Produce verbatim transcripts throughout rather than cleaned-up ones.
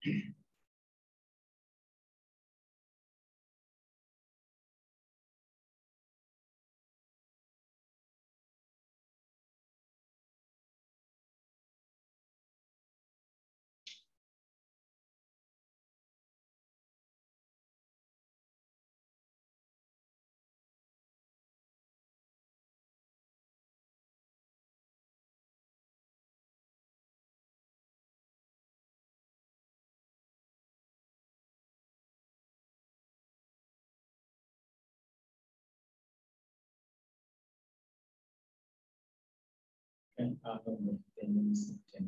And I don't know things in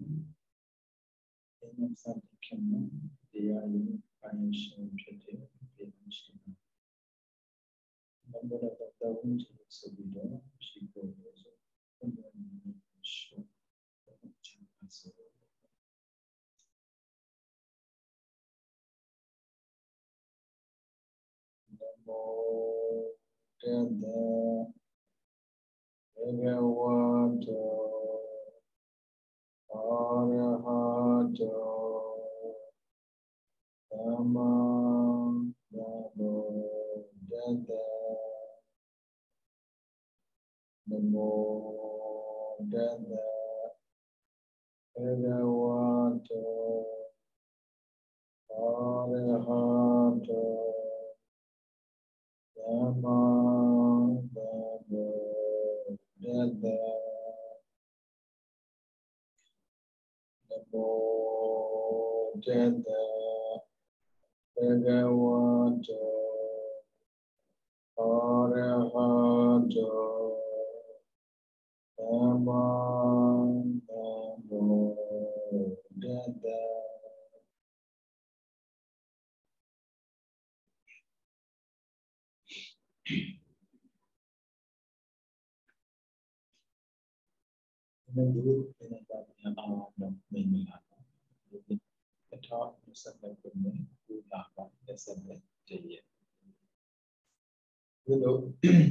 something they are in financial financial number of the thousand so we don't she goes Namo Bhagavato Arahato Sama Sambuddhassa. Namo Tassa Bhagavato Arahato Sama Sambuddhassa. Namo Tassa Bhagavato Arahato Sama Sambuddhassa. Menurut pendapat awam menilai ketat sampai punya ulama sampai jaya. Lalu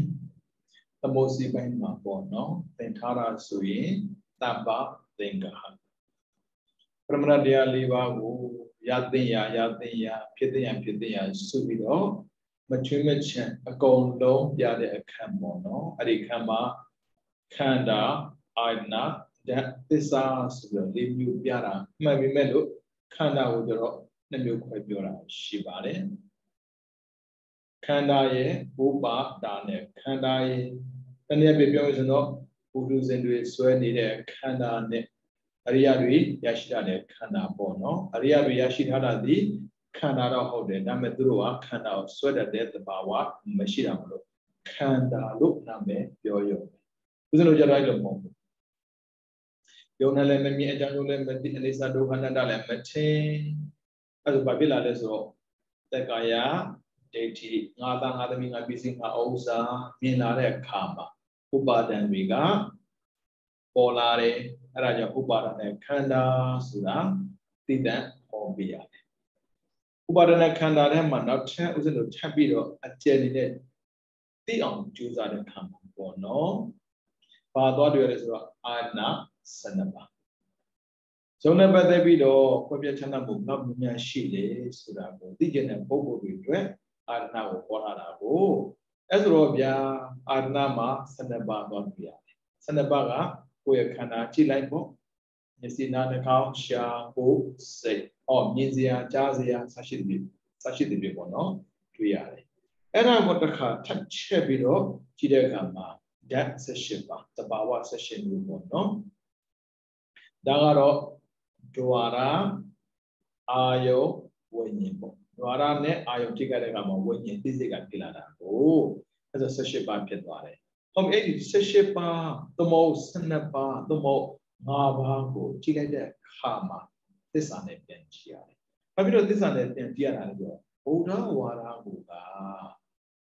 emosi bain maupun no tentara sui tanpa tinggal. Permainan liwagu yatinya yatinya fitinya fitinya subido macam macam akaundo ada akamono ada akama kanda aina dan tisa sudah review biara mami melu kanda udara nemu kau biara shibare kanda ye buba dane kanda ye kanda ye biara jenuh budu zendu suai ni deh kanda ne Arya Dwi Yashida ne Khanda Bono, Arya Dwi Yashida di Khanda Hode, Namadrua, Khanda, Sweda de the Bawa, Mashidamlo, Khanda look Name, Yoyo. Who's no Jarayam Momo? Yonale Memi and Janule Medi and Lisa do Canada and Mate as Babila Leso, the Gaya, Dati, Nada Hadaming Abising Osa, Minare Kama, Uba then Viga, Polare. Raja Upadana Kanda Sura Tidan Obia. Upadana Kanda Manat was a champion at Jelly Theon Juza the Camp for no Father is Anna Sanaba. So never they be do Kobia Chanabu, not Mia Shile Surago, Dijan and Bobo we dread are now Porado. As Robia Arnama Sanaba Gombia. Sanabaga. Where can I like more? Yes, in an account, shall go say, oh, Mizia, Jazia, Sashi, Sashi the people, no? Really. And I want to cut touch a bit of Chidagama, that session, the Bawa session you want, no? Dagaro, Duara, Ayo, Wenyibo. Duara ne, Ayo Tigarama, Wenyi, Tiziga Pilana. Oh, as a session by Pedware. Om eighty Seshepa, the most Senapa, the more Mavago, Chile, Hama, this on it, and Chia. I mean, this on it, and Diana, Oda, Wara, Buga.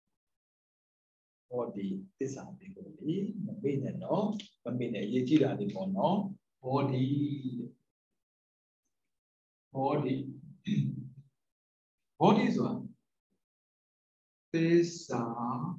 Body, this on the body, Mabina, no, Mabina, Yetida, the Bono, body, body, body is one. This, uh,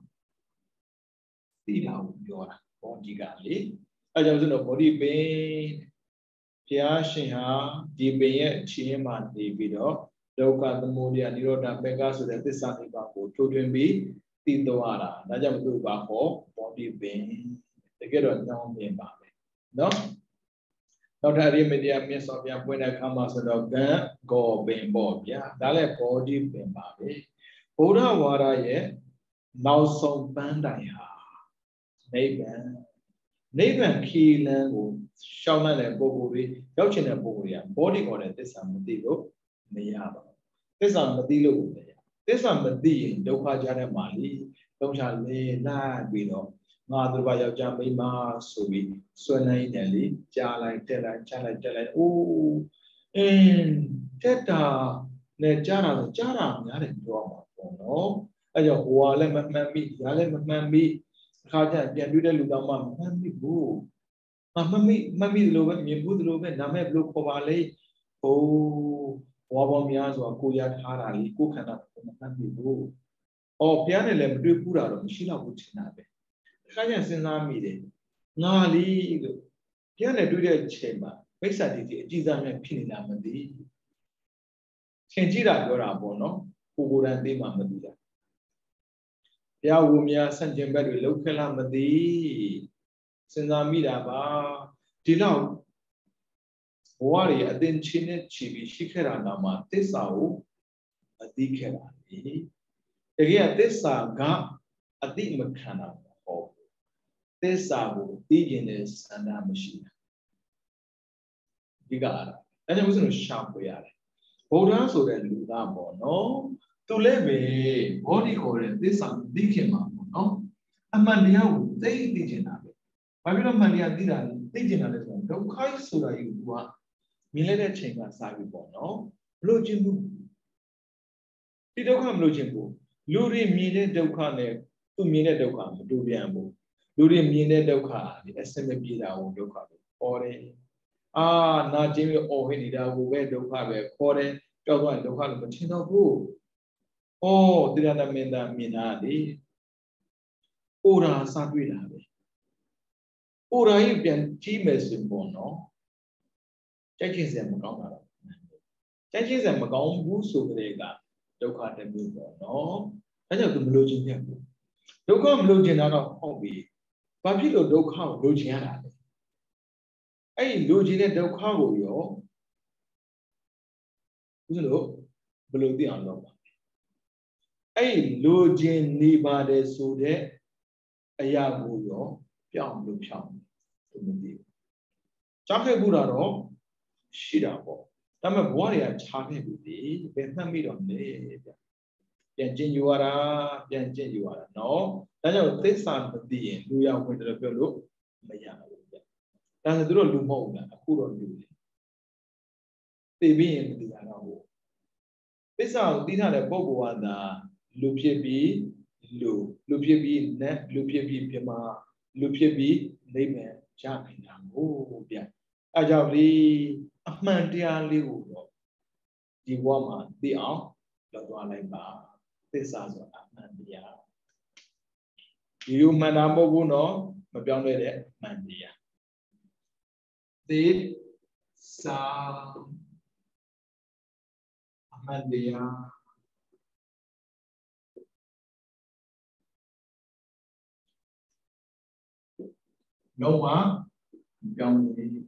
See now, your body gali. I just know body pain. Piashin ha, di peye chima di video, Doka the Modia, Niroda, Pegasus, the Sani Baku, children be, Titoara, Najam Dubaho, body being, the get on down being Babe. No? Not a media miss of your when I come as a dog, go being Bob, yeah, Dale body being Babe. Buddha Wara ye, now so bandaya. Neighbor. Neighbor key land Shauna and Bobovi, Yauchin and Boria, body on it, this I'm Medilo, Mayaba. This I'm Medilo, this I'm Medi, Doka Jana Mali, Doja Le, La, Bido, Madhubaya Jamima, Subi, Swana Nelly, Jala, Tella, Jala, Jala, oh, and Teta, Nejara, Jara, Yarin Drama, no, I don't want to mammy, Yale mammy. Kaja, Yaduda Lugama, Mammy Boo. Mammy, Mammy Loven, Yabu Loven, Name Blue Kovale, oh, Wabamias or Kuya Harali, Kukana, Mammy Boo. Or Pianelem Dupura, Shila Wuchinabe. Kaja Sinamide, Nali, Piana Duda Chamber, Mexadi, Gizam and Pininamadi. Changira Gora Bono, who would and be Mamadida. Ya wumia sanjembe de local amadi Sinamida ba Dilau Wari Adin Chine Chibi Shikera Nama Tesau Adikera. Again, Tessa Ga Adik Makana of Tessabu, Diginess and a machine. Digara. And it was no sharp way. Hold so that Ludamo, no. To live body core, this some dikima, no? A mandia, they diginabe. Babylon Mandia did a diginalism, don't quite so that you want. Millet chamber sabibo, no? Lojimbu. Did you come Lojimbu? Luri mine dokane, two minute dokam, do biambo. Luri mine doka, the S M B down doka, or ah, not Jimmy or Henida, who wear doka, core, Jogo and doka, but you know. Oh, did I mean that Minadi? Ora Saguinabe. Ora, you can team as in Bono. Judges them Magona. Judges them Magon, Busu Grega, Doka de Bubo, I don't do lodging them. Dokam lodging out of hobby. Papilo Doka Logiana. Hey, lodging at Doka, yo. Look, below the unlock. Ay lojin nibade so de ayago yo pyaung lo pyaung to medi. Chake bura ro shida po. Dame bwa de ya chake bu di be mat mi do ne bya. Pyan chin yu ara, pyan chin yu ara no. Da jaw thissa mati yin lu ya win de pyo lo ma ya bu bya. Da so tu ro lu mo bu la aku ro lu ni. Te bi yin mati ya na ho. Thissa ti tha de poggo wa da Lupibi, Lu, Lupibi, Net, Lupibi, Pima, Lupibi, Layman, Jamin, oh, yeah. Ajabli, Amandia Liu, the woman, the arm, the one like Ba, this is Amandia. You manamo no, Mabian Mandia. The Sa Amandia. No one, young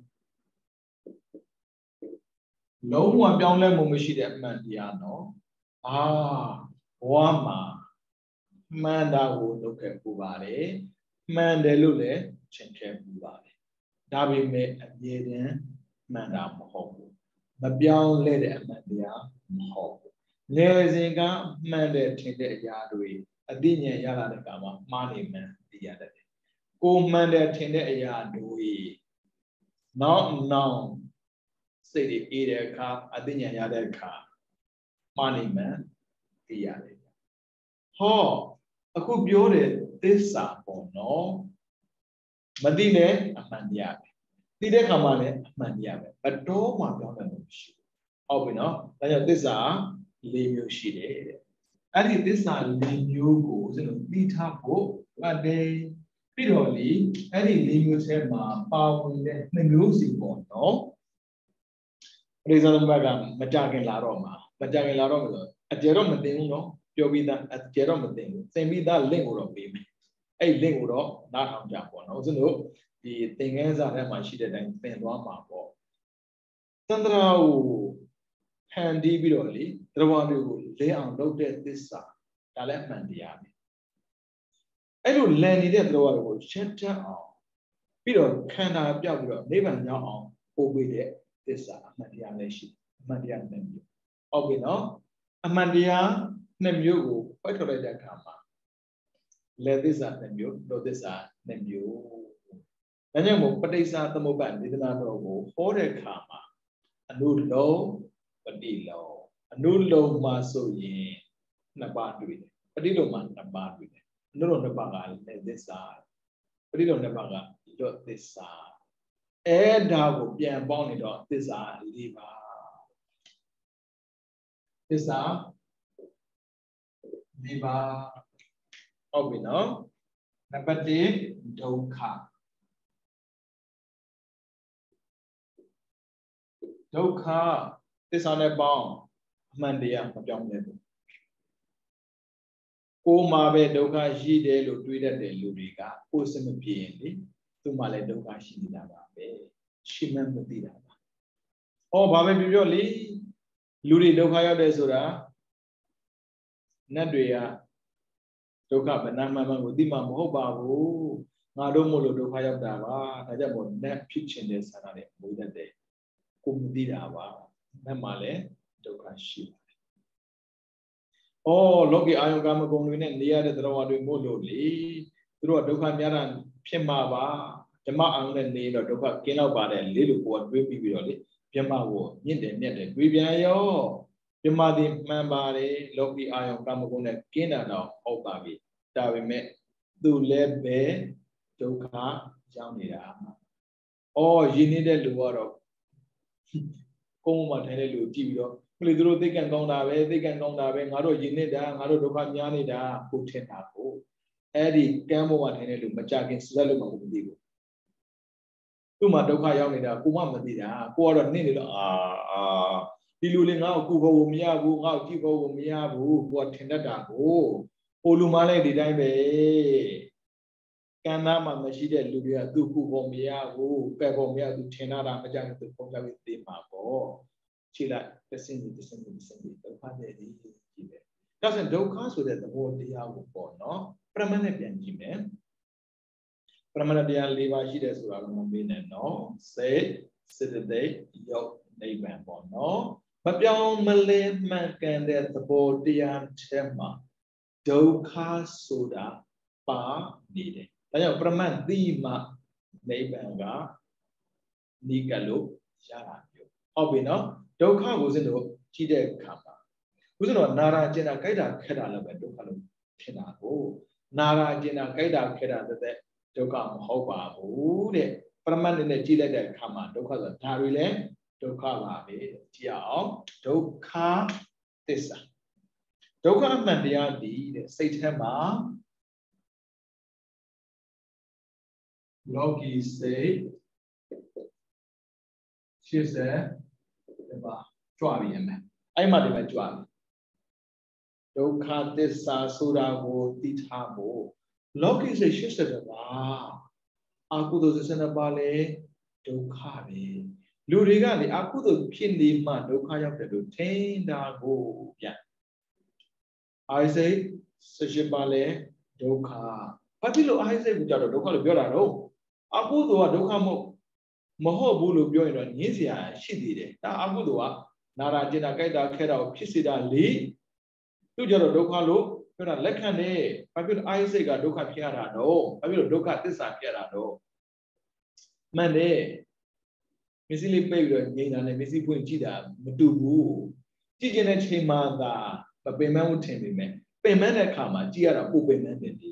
no one young lemon machine at Mandiano. Ah, Wama Manda would look at Bubare, Mandelule, Chenke Bubare. Dabi me at Yeden, Manda Mahobu. Mabian lady at Mandia, Mahobu. Nezinga, Manda Tinde Yadui, a dinya Yala de Gama, money man, the other day. Go man that tender a yard do now now say the either car, I think I had a car. Money man, the yard. Ho, a good beauty, this sample, no. Madine, a mandiabe. Did they come on it, mandiabe? But don't want to oh, we know that these are limu sheet. And these are limu goes in a beat up one day. Purely, any limu tema, power, the music, no. ရိသသမဘကမကြခင်လာတော့မှာမကြခင်လာတော့မှာဆိုအကျယ်တော့မသိဘူးနော်ပြောပြီးသားအကျယ်တော့မသိဘူးသင်ပြီးသား link ကိုတော့ပေးမယ်အဲ့ link ကိုတော့နားထောင်ကြပေါ့နော်ဦးဇင်းတို့ဒီသင်ခန်းစာထဲမှာရှိတဲ့အတိုင်းသင်သွားမှာပေါ့သန္တရာကိုဟန်တီးပြီးတော့လေတရားတွေကိုလဲအောင်လုပ်တဲ့သစ္စာဒါလည်းအမှန်တရားပဲအဲ့လိုလန်နေတဲ့တရားတွေကိုရှင်းတတ်အောင်ပြီးတော့ခန္ဓာပြောက်ပြီးတော့နိဗ္ဗာန်ရောက်အောင်ပို့ပေးတဲ့သစ္စာအမှန်တရားလည်းရှိအမှန်တရားနှစ်မျိုးဟုတ်ပြီနော်အမှန်တရားနှစ်မျိုးကိုဖွင့်ထုတ်လိုက်တဲ့အခါမှာလေသစ္စာနှစ်မျိုးလောသစ္စာနှစ်မျိုးဒါကြောင့်မို့ပဋိစ္စသမုပ္ပါဒေသနာတော်ကိုဟောတဲ့အခါမှာအနုလုံးပฏิလုံးအနုလုံးမှာဆိုရင်နှစ်ပါးတွေ့တယ်ပฏิလုံးမှာနှစ်ပါးတွေ့တယ်အနုလုံးနှစ်ပါးကလေသစ္စာပฏิလုံးနှစ်ပါးကလောသစ္စာအဲ့ဒါကိုပြန်ပေါင်းနေတော့သစ္စာလေးပါသစ္စာလေးပါဟုတ်ပြီနော်နံပါတ်တစ်ဒုက္ခဒုက္ခသစ္စာနဲ့ပေါင်းအမှန်တရားမပြောင်းလဲဘူးကိုယ်မှာပဲဒုက္ခရှိတယ်လို့တွေးတတ်တဲ့လူတွေကကိုယ်စမပြေရင်လေသူ့မှာလည်းဒုက္ခရှိနေတာပါပဲရှိမှမသိတာပါ။အော်ဘာပဲပြောပြောလေလူတွေဒုက္ခရောက်တယ်ဆိုတာနတ်တွေကဒုက္ခဗနာမှန်မှန်ကိုသိမှမဟုတ်ပါဘူး။ငါတို့မို့လို့ဒုက္ခရောက်တာပါ။ဒါကြောင့်မို့နတ်ဖြစ်ခြင်းတဲ့ဆန္ဒတွေမွေးတတ်တယ်။ကိုမသိတာပါ။နတ်မှာလည်းဒုက္ခရှိပါတယ်။အော်လောကီအာယုကာမဂုဏ်တွေနဲ့နေရတဲ့တရားတွေမို့လို့လေသူတို့ကဒုက္ခများတာဖြစ်မှာပါဓမ္မအောင်နဲ့နေတော့ဒုက္ခကင်းတော့ပါတယ်လေလို့ကိုယ်ကတွေးပြီးပြီးတော့လေပြမကိုမြင့်တယ်မြတ်တယ်တွေးပြန်ရောပြမသည်မှန်ပါတယ်လောကီအာယုကာမဂုဏ်နဲ့ကင်းတာတော့ဟုတ်ပါပြီဒါပေမဲ့သူလည်းပဲဒုက္ခရောက်နေတာအော်ရင်းနေတဲ့လူကတော့ကုန်းမှာထိုင်တဲ့လူကြည့်ပြီးတော့ဘယ်လိုသူတို့သိက္ခာကောင်းတာပဲသိက္ခာကောင်းတာပဲငါတို့ရင်းနေတာငါတို့ဒုက္ခများနေတာကိုထင်တာကိုအဲ့ဒီကမ်းပေါ်မှာထိုင်တဲ့လူမကြခင်စက်လို့မှမသိဘူးသူ့မှာဒုက္ခရောက်နေတာကိုမှမသိတာကိုကတော့နင့်နေတော့အာအာဒီလူလေးငါ့ကိုကူဖို့မရဘူးငါ့ကိုကြည့်ဖို့မရဘူးကိုကထင်တတ်တာကိုဟိုလူမှလည်းဒီတိုင်းပဲကံသားမှမရှိတဲ့လူတွေကသူ့ကူဖို့မရဘူးပယ်ဖို့မရသူထင်တာမကြဘူးသူပုံပြပြီးသိမှာပေါ့ခြေလိုက်တစင်းတစင်းတစင်းဒုက္ခတဲ့ဒီကြည့်တယ်ဒါဆိုဒုက္ခဆိုတဲ့သဘောတရားကိုပေါ့နော်ပရမတ်နဲ့ပြန်ကြည့်မယ်ပရမတ်တရား၄ပါးရှိတယ်ဆိုတာတော့မမေးနဲ့နော်စိတ်စေတသိက်ယုတ်နိဗ္ဗာန်ပေါ့နော်မပြောင်းမလဲမှန်ကန်တဲ့သဘောတရားထဲမှာဒုက္ခဆိုတာပါနေတယ်ဒါကြောင့်ပရမတ်သိမှနိဗ္ဗာန်ကနိကလို့ရတာမျိုးဟုတ်ပြီနော်ဒုက္ခကိုစလို့ကြည့်တဲ့အခါမှာဘုရားတော်နာရာကျင်တာကြိုက်တာခက်တာလည်းပဲဒုက္ခလို့ထင်တာကိုနာရာကျင်တာကြိုက်တာခက်တာတဲ့ဒုက္ခမဟုတ်ပါဘူးတဲ့ပရမတ်နဲ့ကြည့်လိုက်တဲ့အခါမှာဒုက္ခဆိုတာဒါတွေလည်းဒုက္ခပါပဲကြည့်အောင်ဒုက္ခသစ္စာဒုက္ခအမှန်တရားဒီတဲ့စိတ်ထဲမှာလောကီစိတ်ရှင်းစဲဒီပါကြွားပြီးရမယ်အဲ့မှဒီမှာကြွားပြီဒုက္ခသစ္စာဆိုတာကိုသိထားဖို့လောကီစိတ်ရှင်းစဲတယ်ပါအကုသိုလ်စိတ်နဲ့ပါလေဒုက္ခပဲလူတွေကလေအကုသိုလ်ဖြစ်နေမှဒုက္ခရောက်တယ်လို့ထင်တာကိုပြန်အာစိတ်စိတ်ပါလေဒုက္ခဘာဖြစ်လို့အာစိတ်ကိုကြောက်တော့ဒုက္ခလို့ပြောတာတော့အကုသိုလ်ကဒုက္ခမဟုတ်မဟုတ်ဘူးလို့ပြောရင်တော့ညင်းစရာရှိသေးတယ်ဒါအကုသိုလ်ကနာရာကျင်တာကြိုက်တာခဲတာကိုဖြစ်စေတာလေသူကြတော့ဒုက္ခလို့ပြောတာလက်ခံတယ်ဘာဖြစ်လို့အာစိတ်ကဒုက္ခဖြစ်ရတာတော့ဘာဖြစ်လို့ဒုက္ခသစ္စာဖြစ်ရတာတော့မှန်တယ်မျက်စိလေးပိတ်ပြီးတော့ငြိမ်တာနဲ့မျက်စိပွင့်ကြည့်တာမတူဘူးကြည့်ခြင်းတဲ့ချိန်မှသာမပင်မမှုထင်ပေမဲ့ပင်မတဲ့အခါမှာကြည့်ရတာပိုပင်မတယ်ဒီ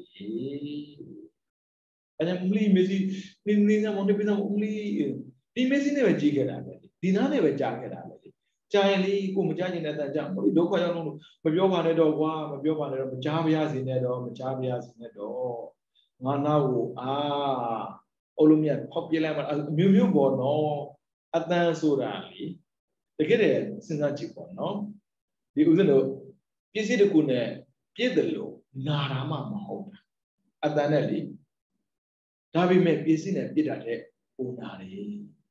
အဲ့ဒါမလီမျက်စိနင်းနေဆောင်နေပြီးတော့မလီဒီမျက်စိနဲ့ပဲကြည့်ခဲ့တာပဲဒီနားနဲ့ပဲကြားခဲ့တာပဲကြာရင်လေကိုမကြားခြင်းနဲ့တန်ကြမလို့ဒုက္ခရောက်လို့မပြောပါနဲ့တော့ကွာမပြောပါနဲ့တော့မကြားပါရစေနဲ့တော့မကြားပါရစေနဲ့တော့ငါနာကိုအာအုံလုံးမြတ်ဖောက်ပြလိုက်မှအမျိုးမျိုးပေါ်တော့အတန်ဆိုတာလေတကယ်တည်းစဉ်းစားကြည့်ပေါ့နော်ဒီဥစဉ်တို့ပစ္စည်းတစ်ခုနဲ့ပြည့်တယ်လို့နာတာမှမဟုတ်တာအတန်နဲ့လေဒါပေမဲ့ပစ္စည်းနဲ့ပြည့်တာတဲ့ပုံနာတယ်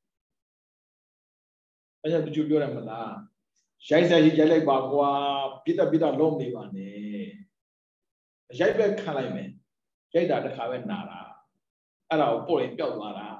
အဲကြောင့်သူပြောရမလားရိုက်စားရိုက်လိုက်ပါကွာပြစ်တာပြစ်တာလုံးနေပါနဲ့ရိုက်ပဲခံလိုက်မယ်ရိုက်တာတစ်ခါပဲနာတာအဲ့ဒါကိုပို့ရင်ပျောက်သွားတာ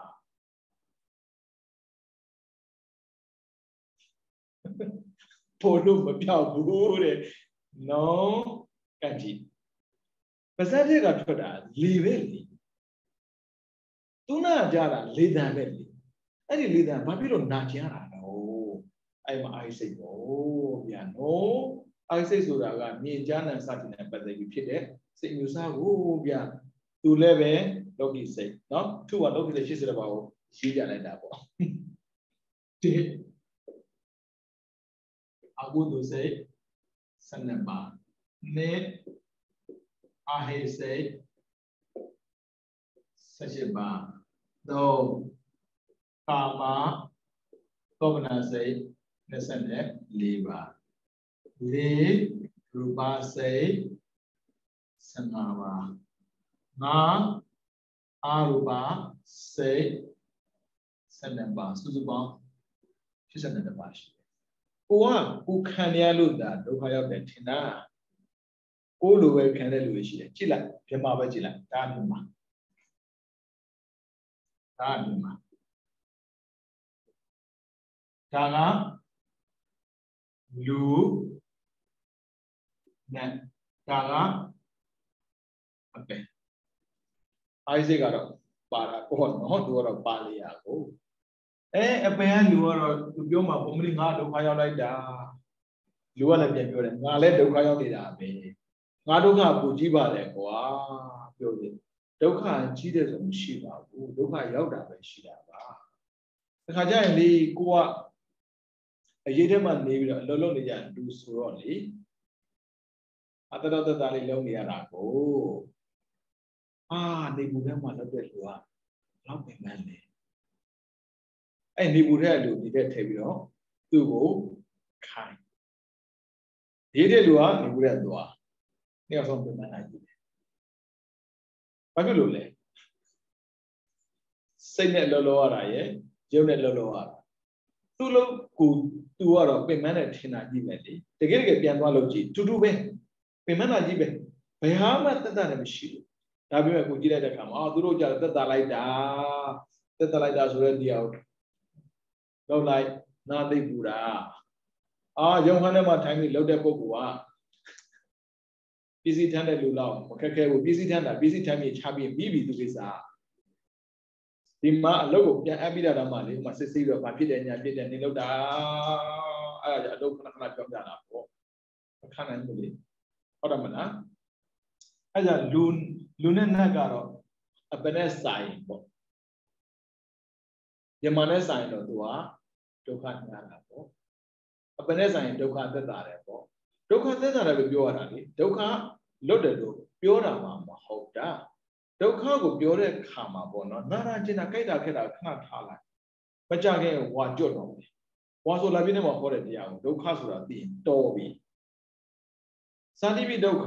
ပို့လို့မပျောက်ဘူးတဲ့နော်ကန့်ကြည့်ပါဇက်တွေကထွက်တာလေပဲလေသူနာကြတာလေတံပဲလေအဲ့ဒီလေတံဘာဖြစ်လို့နာကျင်ရတာတော့အဲ့မှာအိုက်စိတ်ပေါ့ဗျာနော်အိုက်စိတ်ဆိုတာကမြင်ကြားနံစတင်တဲ့ပတ်သက်ပြီးဖြစ်တဲ့စိတ်မျိုးစားကိုဗျာသူလည်းပဲလောကီစိတ်နော်သူကလောကီစိတ်ရှိစတဲ့ဘာကိုရှိကြလိုက်တာပေါ့ဒီအကုသိုလ်စိတ်စနပါနေအာဟိစိတ်ဆက်ရှိပါတော့ကာမသောမနာစိတ်နှစ်ဆနဲ့လေးပါလေးရူပစိတ်ဆယ်ငါးပါငါအာရူပစိတ်ဆယ်နှစ်ပါစုစုပေါင်းရှစ်ဆယ်နှစ်ပါရှိတယ်ကိုကကိုခံရလို့ဒါဒုက္ခရောက်တယ်ထင်တာကိုလိုပဲခံတဲ့လူတွေရှိတယ်ကြည့်လိုက်ပြမပဲကြည့်လိုက်ဒါမျိုးမှာဒါမျိုးမှာဒါကလူနဲ့ဒါကအပင်အိုက်စိတ်ကတော့ပါတာပေါ့နော်သူကတော့ပါလေရကိုအဲအပင်ကလူကတော့သူပြောမှာဘုံမလေးငါဒုက္ခရောက်လိုက်တာလူကလည်းပြန်ပြောတယ်ငါလည်းဒုက္ခရောက်နေတာပဲငါဒုက္ခကိုကြီးပါလေကွာပြောတယ်ဒုက္ခကြီးတယ်ဆိုမရှိပါဘူးဒုက္ခရောက်တာပဲရှိတာပါတခါကျရင်လေကိုကအရေးထဲမှာနေပြီးတော့အလုံးလုံးနေကြလူဆိုတော့လေအတတော်တသားလေးလုံးနေရတာကိုအာနေဘူးထဲမှာလောက်တဲ့လူကလောက်ပင်ပန်းလေအဲ့နေဘူးထဲကလူဒီတဲ့ထည့်ပြီးတော့သူ့ကိုခိုင်းဒီတဲ့လူကနေဘူးထဲသွားနေအောင်ဆုံးပင်ပန်းနိုင်တယ်ဘာဖြစ်လို့လဲစိတ်နဲ့လောလောရတာရဲ့ရုပ်နဲ့လောလောရတာသူ့လုံးကိုသူကတော့ပင်မနဲ့ထင်တာကြီးပဲလေတကယ်တကယ်ပြန်သွားလို့ကြည့်တူတူပဲပင်မနာကြီးပဲဘယ်ဟာမှတက်တာလည်းမရှိဘူးဒါပေမဲ့ကိုကြည့်လိုက်တဲ့အခါမှာအာသူတို့ကြတက်တာလိုက်တာတက်တာလိုက်တာဆိုတဲ့တရားကိုလောက်လိုက်နာသိပူတာအာရုံခန်းထဲမှာထိုင်ပြီးလှုပ်တဲ့ပုဂ္ဂိုလ်ကပစ္စည်းထမ်းတဲ့လူလောက်မခက်ခဲဘူးပစ္စည်းထမ်းတာပစ္စည်းထမ်းပြီးချပြီးပြီးပြီသူကိစ္စဒီမှာအလုပ်ကိုပြန်အပ်ပြီးတာတော့မှလေဥမာစစ်စစ်တော့ဗာဖြစ်တယ်ညာဖြစ်တယ်နေလို့တာအဲ့ဒါကြအလုပ်ခဏခဏပြောပြတာပေါ့ခဏနိုင်လို့လေဟုတ်တယ်မလားအဲ့ဒါလူလူနဲ့နတ်ကတော့အပနဲ့ဆိုင်ပေါ့ယမနဲ့ဆိုင်တော့သူကဒုက္ခညာတာပေါ့အပနဲ့ဆိုင်ဒုက္ခသက်သာတယ်ပေါ့ဒုက္ခသက်သာတယ်လို့ပြောရတာလေဒုက္ခလွတ်တယ်လို့ပြောတာမှမဟုတ်တာဒုက္ခကိုပြောတဲ့ခါမှာပေါ့နော်နာနာကျင်တာကြိုက်တာခက်တာခဏထားလိုက်မကြခင်ဝါကျွတ်တော့တယ်ဝါဆိုလာပြည့်နေမှာဟောတဲ့တရားကိုဒုက္ခဆိုတာသိရင်တော်ပြီသာတိပိဒုက္ခ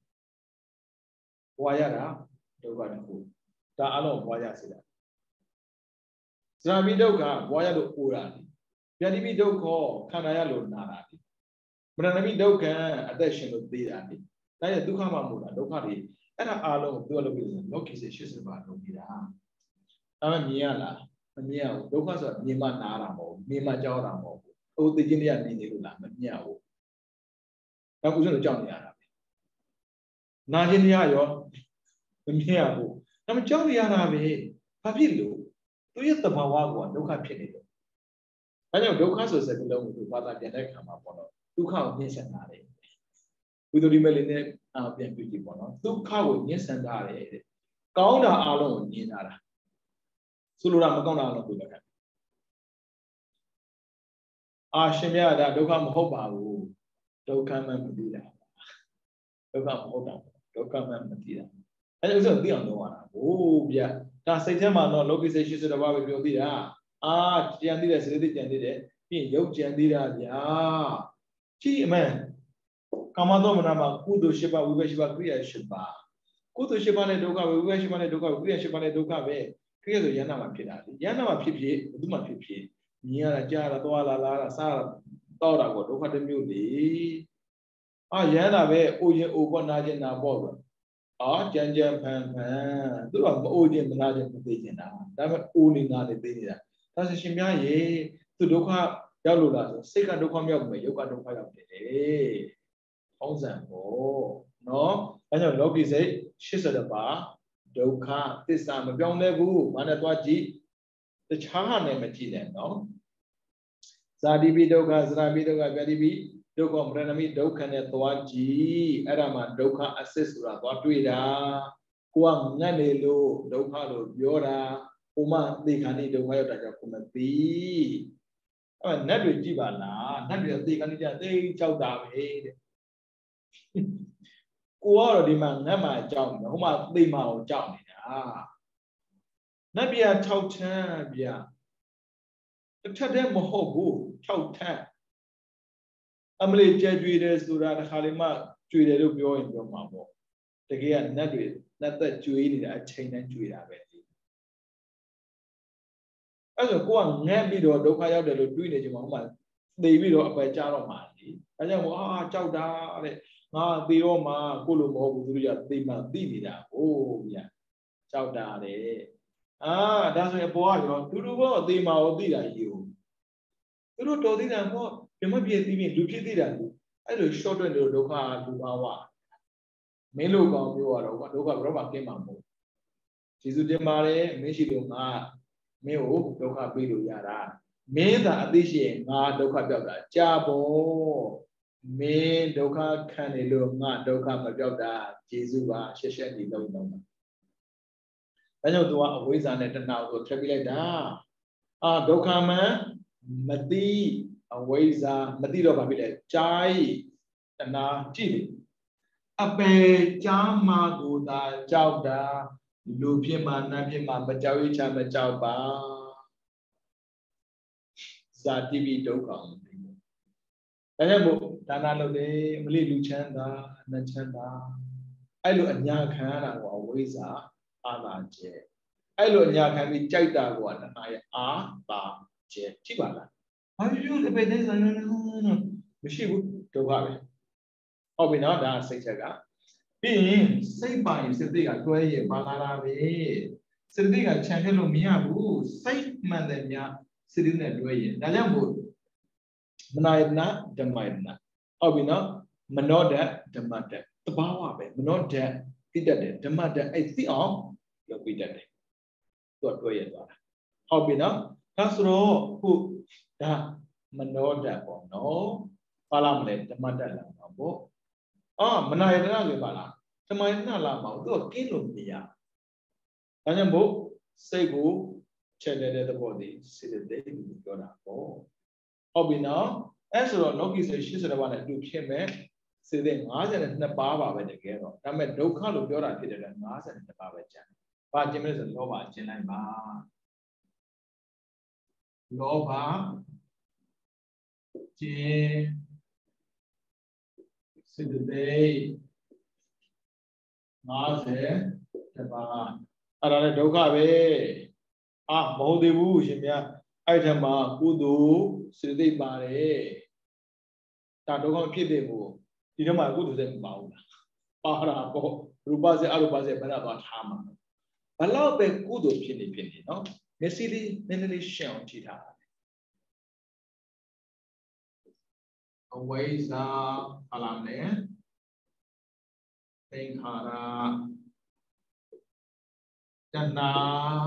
ဝါရတာဒုက္ခတစ်ခုဒါအလုံးဝါရစေတာဇာပိဒုက္ခဝါရလို့အိုတာဗျာတိပိဒုက္ခခန္ဓာရလို့နာတာမရဏပိဒုက္ခအသက်ရှင်လို့သေးတာဒါရဲ့ဒုက္ခမှမဟုတ်တာဒုက္ခတွေအဲ့ဒါအားလုံးကိုပြောလို့ပြီးလောကီစေရှစ်စပါလုံးပြီးတာဒါမှမြင်ရလားမမြင်ရဘူးဒုက္ခဆိုတာမြင်မှနားတာမဟုတ်ဘူးမြင်မှကြောက်တာမဟုတ်ဘူးဟိုသိချင်းတွေကမြင်နေလို့လားမမြင်ရဘူးဒါကုသလို့ကြောက်နေရတာပဲနာခြင်းတရားရောမမြင်ရဘူးဒါမှကြောက်နေရတာပဲဘာဖြစ်လို့သူရဲ့သဘာဝကဒုက္ခဖြစ်နေတယ်ဒါကြောင့်ဒုက္ခဆိုတဲ့စကားလုံးကိုသူဘာသာပြန်တဲ့အခါမှာပေါ့တော့ဒုက္ခကိုမြင်ဆက်တာလေဝိသုဒ္ဓိမလေးနဲ့အာပြန်ပြကြည့်ပေါ့နော်ဒုက္ခကိုညှင်းဆန်တာတယ်တဲ့ကောင်းတာအလုံးကိုညှင်းတာလားဆိုလိုတာမကောင်းတာအလုံးကိုပြောတာအာရှင်မြတ်ဒါဒုက္ခမဟုတ်ပါဘူးဒုက္ခမှမသိတာဒုက္ခမဟုတ်တာဒုက္ခမှမသိတာအဲဒါဆိုသိအောင်လုပ်ရတာဟိုးဗျာဒါစိတ်ထဲမှာတော့လောကိစိတ်ရှိစတဲ့ဘာပဲပြောသိတာအာကြံသိတယ်စေတသိက်ကြံသိတယ်ပြီးရုပ်ကြံသေးတာဗျာကြည့်အမှန်ကာမသောမနာမှာကုသိုလ်၈ပါးဝိဘက်၈ပါးကိရိယာ၈ပါးကုသိုလ်၈ပါးနဲ့ဒုက္ခပဲဝိဘက်၈ပါးနဲ့ဒုက္ခပဲကိရိယာ၈ပါးနဲ့ဒုက္ခပဲကိရိယာဆိုယန္နာမှာဖြစ်တာလေယန္နာမှာဖြစ်ဖြစ်ဘယ်သူမှဖြစ်ဖြစ်မြင်ရတာကြားရတာသွားလာလာတာစားတာတောက်တာကိုဒုက္ခတစ်မျိုးလေအာယန္နာပဲအိုရင်အိုပေါ်နာခြင်းနာပေါ့ကွာအာကြမ်းကြမ်းဖန်ဖန်သူကမအိုခြင်းမနာခြင်းမသိခြင်းတာဒါပေမဲ့အိုနေနာနေသိနေတာဒါဆိုရှင်များရေသူဒုက္ခရောက်လို့လားဆိုစိတ်ကဒုက္ခမြောက်မယ်ယုတ်ကဒုက္ခရောက်တယ်လေဟောင်းစံပေါ့နော်အဲကြောင့်လောကီစိတ်၈၁ပါးဒုက္ခသစ္စာမပြောင်းလဲဘူးဘာနဲ့သွားကြည့်တခြားဟာနဲ့မကြည့်နဲ့နော်ဇာတိပိဒုက္ခသရပိဒုက္ခဗျာတိပိဒုက္ခမရဏမိဒုက္ခနဲ့သွားကြည့်အဲ့ဒါမှဒုက္ခအစစ်ဆိုတာသွားတွေ့တာကိုကငတ်နေလို့ဒုက္ခလို့ပြောတာကိုမသိခါနေဒုက္ခရောက်တာကြောင့်ကိုမသိအဲ့နတ်တွေကြည့်ပါလားနတ်တွေသိခါနေကြသိကြောက်တာပဲတဲ့ကိုကတော့ဒီမှာငတ်မှာကြောက်နေဟိုမှာသိမှာကိုကြောက်နေတာနတ်ပြ၆ချမ်းပြတစ်ထက်တည်းမဟုတ်ဘူး၆ထမ်းအမလေးကြဲကြွေတယ်ဆိုတာတစ်ခါလေးမှကြွေတယ်လို့ပြောရင်ပြောမှာပေါ့တကယ်ကနတ်တွေနတ်သက်ကြွေနေတာအချိန်နဲ့ကြွေတာပဲအဲ့ဆိုကိုကငတ်ပြီးတော့ဒုက္ခရောက်တယ်လို့တွေးနေကြမှာဟိုမှာသိပြီးတော့အပယ်ကြတော့မှာလေအဲကြောင့်မို့အာကြောက်တာတဲ့ငါသေတော့မှကိုလိုမဟုတ်ဘူးသူတို့ကသိမှသိနေတာဟိုးဗျာကြောက်တာတဲ့အာဒါဆိုရင်ပေါ်ကရောသူတို့ဘောသေမှာရောသိတာကြီးကိုသူတို့တော်သေးတာပေါ့ပြမပြည့်သိပြီးလူဖြစ်သေးတာလူအဲ့လို short တွက်လို့ဒုက္ခလူပါဝမင်းလိုကောင်မျိုးကတော့ဒုက္ခဘယ်တော့မှကင်းမှာမဟုတ်ကျေစုတင်ပါတယ်မင်းရှိလို့ငါမင်းကိုဒုက္ခပေးလို့ရတာမင်းသာအသိရှိရင်ငါဒုက္ခပြောက်တာကြာပေါ်မင်းဒုက္ခခံနေလို့ငါဒုက္ခမပြောက်တာကျေစုပါရှက်ရှက်နေလုံးလုံးဒါကြောင့်သူကအဝိဇ္ဇာနဲ့တဏှာကိုထပ်ပြလိုက်တာအာဒုက္ခမှန်မသိအဝိဇ္ဇာမသိတော့ဘာဖြစ်လဲကြာဤတဏှာကြည့်လေအပေကြာမှာကိုသာကြောက်တာလူဖြစ်မှာနတ်ဖြစ်မှာမကြောက်ရချမကြောက်ပါဇာတိပိဒုက္ခဒါကြောင့်မို့ဒါနလုပ်တယ်မလေးလူချမ်းသာနတ်ချမ်းသာအဲ့လိုအညာခံရတာကိုအဝိဇ္ဇာအာသာကျဲအဲ့လိုအညာခံပြီးကြိုက်တာကိုကတဏှာရဲ့အာသာကျဲကြည့်ပါလားဘာဖြစ်လို့အပေတဲ့ဆန္ဒမရှိဘူးဒုက္ခပဲဟုတ်ပြီနော်ဒါစိတ်ချက်ကပြီးရင်စိတ်ပိုင်စိတ်သိကတွဲရပါလာတာပဲစိတ်သိကခြံခဲ့လို့မရဘူးစိတ်မှန်တယ်များစိတ်နဲ့တွဲရဒါကြောင့်မို့မနာယတနာဓမ္မယတနာဟုတ်ပြီနော်မနောဓာတ်ဓမ္မဓာတ်တဘာဝပဲမနောဓာတ်သိတတ်တယ်ဓမ္မဓာတ်အဲ့သိအောင်လုပ်ပြီးတတ်တယ်သူကတွဲရသွားတာဟုတ်ပြီနော်ဒါဆိုတော့ခုဒါမနောဓာတ်ပေါ့နော်ပါလာမလဲဓမ္မဓာတ်လာမှာပေါ့အာမနာယတနာဆိုပါလားဓမ္မယတနာလာမှာသူကကင်းလို့မရဒါကြောင့်မို့စိတ်ကိုချက်တဲ့သဘောတည်းစိတ်တဲ့ပြောတာပေါ့ဟုတ်ပြီနော်အဲ့ဆိုတော့လောကီစိတ်၈၀ပါးနဲ့အတူဖြစ်မဲ့စိတ်တဲ့၅၂ပါးပါပဲတကယ်တော့ဒါပေမဲ့ဒုက္ခလို့ပြောတာဖြစ်တဲ့အတွက်၅၂ပါးပဲကျန်တယ်။ဘာကျင်မလဲဆိုလောဘကျင်လိုက်ပါလောဘကျင်စိတ်တဲ့၅၂ပါးအဲ့ဒါလည်းဒုက္ခပဲအာမဟုတ်သေးဘူးရှင်ဗျာအဲ့ထက်မှာကုသိုလ်စေသိပါတယ်ဒါဒုက္ခဖြစ်တယ်ကိုဒီထဲမှာကုသိုလ်စိတ်မပါဘူးလားပါတာပေါ့ရူပစေအရူပစေဘယ်တော့သွားထားမှာဘလောက်ပဲကုသိုလ်ဖြစ်နေဖြစ်နေနော်မျက်စိလေးနည်းနည်းလေးရှင်းအောင်ကြည့်ထားအဝိဇ္ဇာဟာလာမယ်သင်္ခါရတဏှာ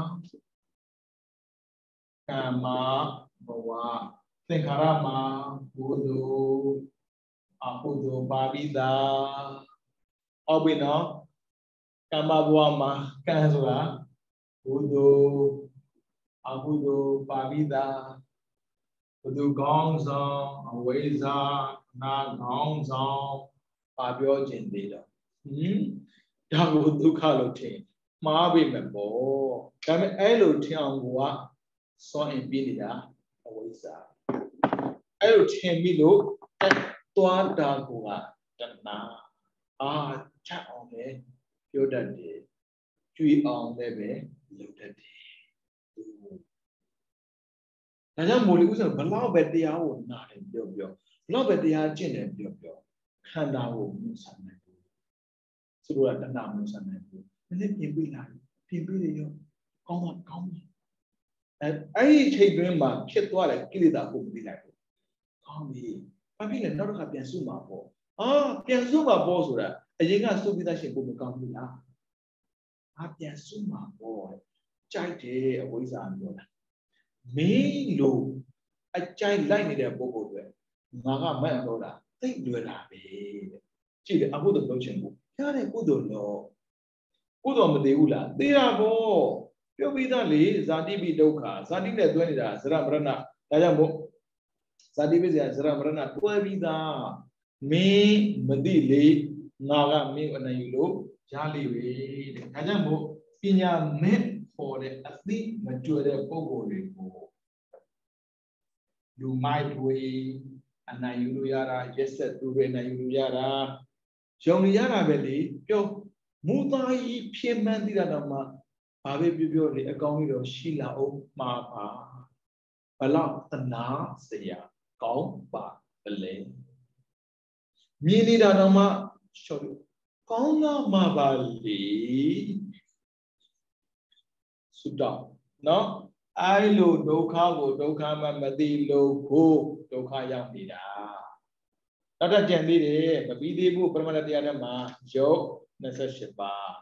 ကမ္မဘဝသင်္ခါရမှာကုသိုလ်အကုသိုလ်ပါပိတာဟုတ်ပြီနော်ကမ္မဘဝမှာကံဆိုတာကုသိုလ်အကုသိုလ်ပါပိတာဘုသူကောင်းဆောင်အဝိဇ္ဇာနာကောင်းဆောင်ပါပြောခြင်းသေးတော့ဟင်ဒါကိုဒုက္ခလို့ထင်မှားပြီမယ်ပေါ့ဒါပေမဲ့အဲ့လိုထင်အောင်ကစောရင်ပြနေတာအဝိဇ္ဇာအဲ့လိုထင်ပြီးလို့သွားတာကတဏှာအာချက်အောင်လေပြောတတ်တယ်ကြွေအောင်လည်းပဲလုပ်တတ်တယ်ဒါကြောင့်မို့လို့ဥစ္စာဘလောက်ပဲတရားကိုနားတယ်ပြောပြောဘလောက်ပဲတရားကျင့်တယ်ပြောပြောခန္ဓာကိုမဆန်နိုင်ဘူးသူတို့ကတဏှာမဆန်နိုင်ဘူးနည်းနည်းပြင်ပြလိုက်ပြင်ပြရရောကောင်းတာကောင်းတယ်အဲအဲ့ဒီချိန်တွင်းမှာဖြစ်သွားတဲ့ကိလေသာကိုမသိလိုက်ဘူးကောင်းပြီဘာဖြစ်လဲနောက်တစ်ခါပြန်စုမှာပေါ့အာပြန်စုမှာပေါ့ဆိုတာအရင်ကစုပြီးသားရှင်ကိုမကောင်းဘူးလားအာပြန်စုမှာပေါ့ကြိုက်တယ်အဝိဇ္ဇာပြောတာမင်းလို့အကြိုက်လိုက်နေတဲ့ပုဂ္ဂိုလ်တွေငါကမန့်တော့တာသိလွယ်တာပဲတဲ့ကြည့်တယ်အကုသိုလ်လုပ်ချင်ဘူးရတဲ့ကုသိုလ်တော့ကုသိုလ်မသိဘူးလားသိတာပေါ့ပြောပြီးသားလေဇာတိပိဒုက္ခဇာတိနဲ့တွဲနေတာဇရမရဏဒါကြောင့်မို့ဇာတိပိစရာဇရမရဏတွဲပြီးသားမင်းမသိလေငါကမင်းအနိုင်ယူလို့ရလိမ့်ပဲတဲ့ဒါကြောင့်မို့ပညာမဲ့ပေါ်တဲ့အသိမကျွဲတဲ့ပုဂ္ဂိုလ်တွေကိုလူမိုက်တွေအနိုင်ယူလို့ရတာရက်ဆက်သူတွေအနိုင်ယူလို့ရတာယုံရတာပဲလေပြောမူသားကြီးဖြစ်မှန်းသိတာတော့မှဘာပဲပြောပြောလေအကောင်းကြီးတော့ရှိလာအောင်မှာပါဘလောက်သနာစရာကောင်းပါလေမြင်နေတာတော့မှရှော့လို့ကောင်းလာမှာပါလေဆုတောင်းနော်အဲ့လိုဒုက္ခကိုဒုက္ခမှမသိလို့ကိုဒုက္ခရောက်နေတာနောက်တစ်ကြံသေးတယ်မပြီးသေးဘူးပရမတ္တတရားထဲမှာယုတ်နှစ်ဆယ့်ရှစ်ပါး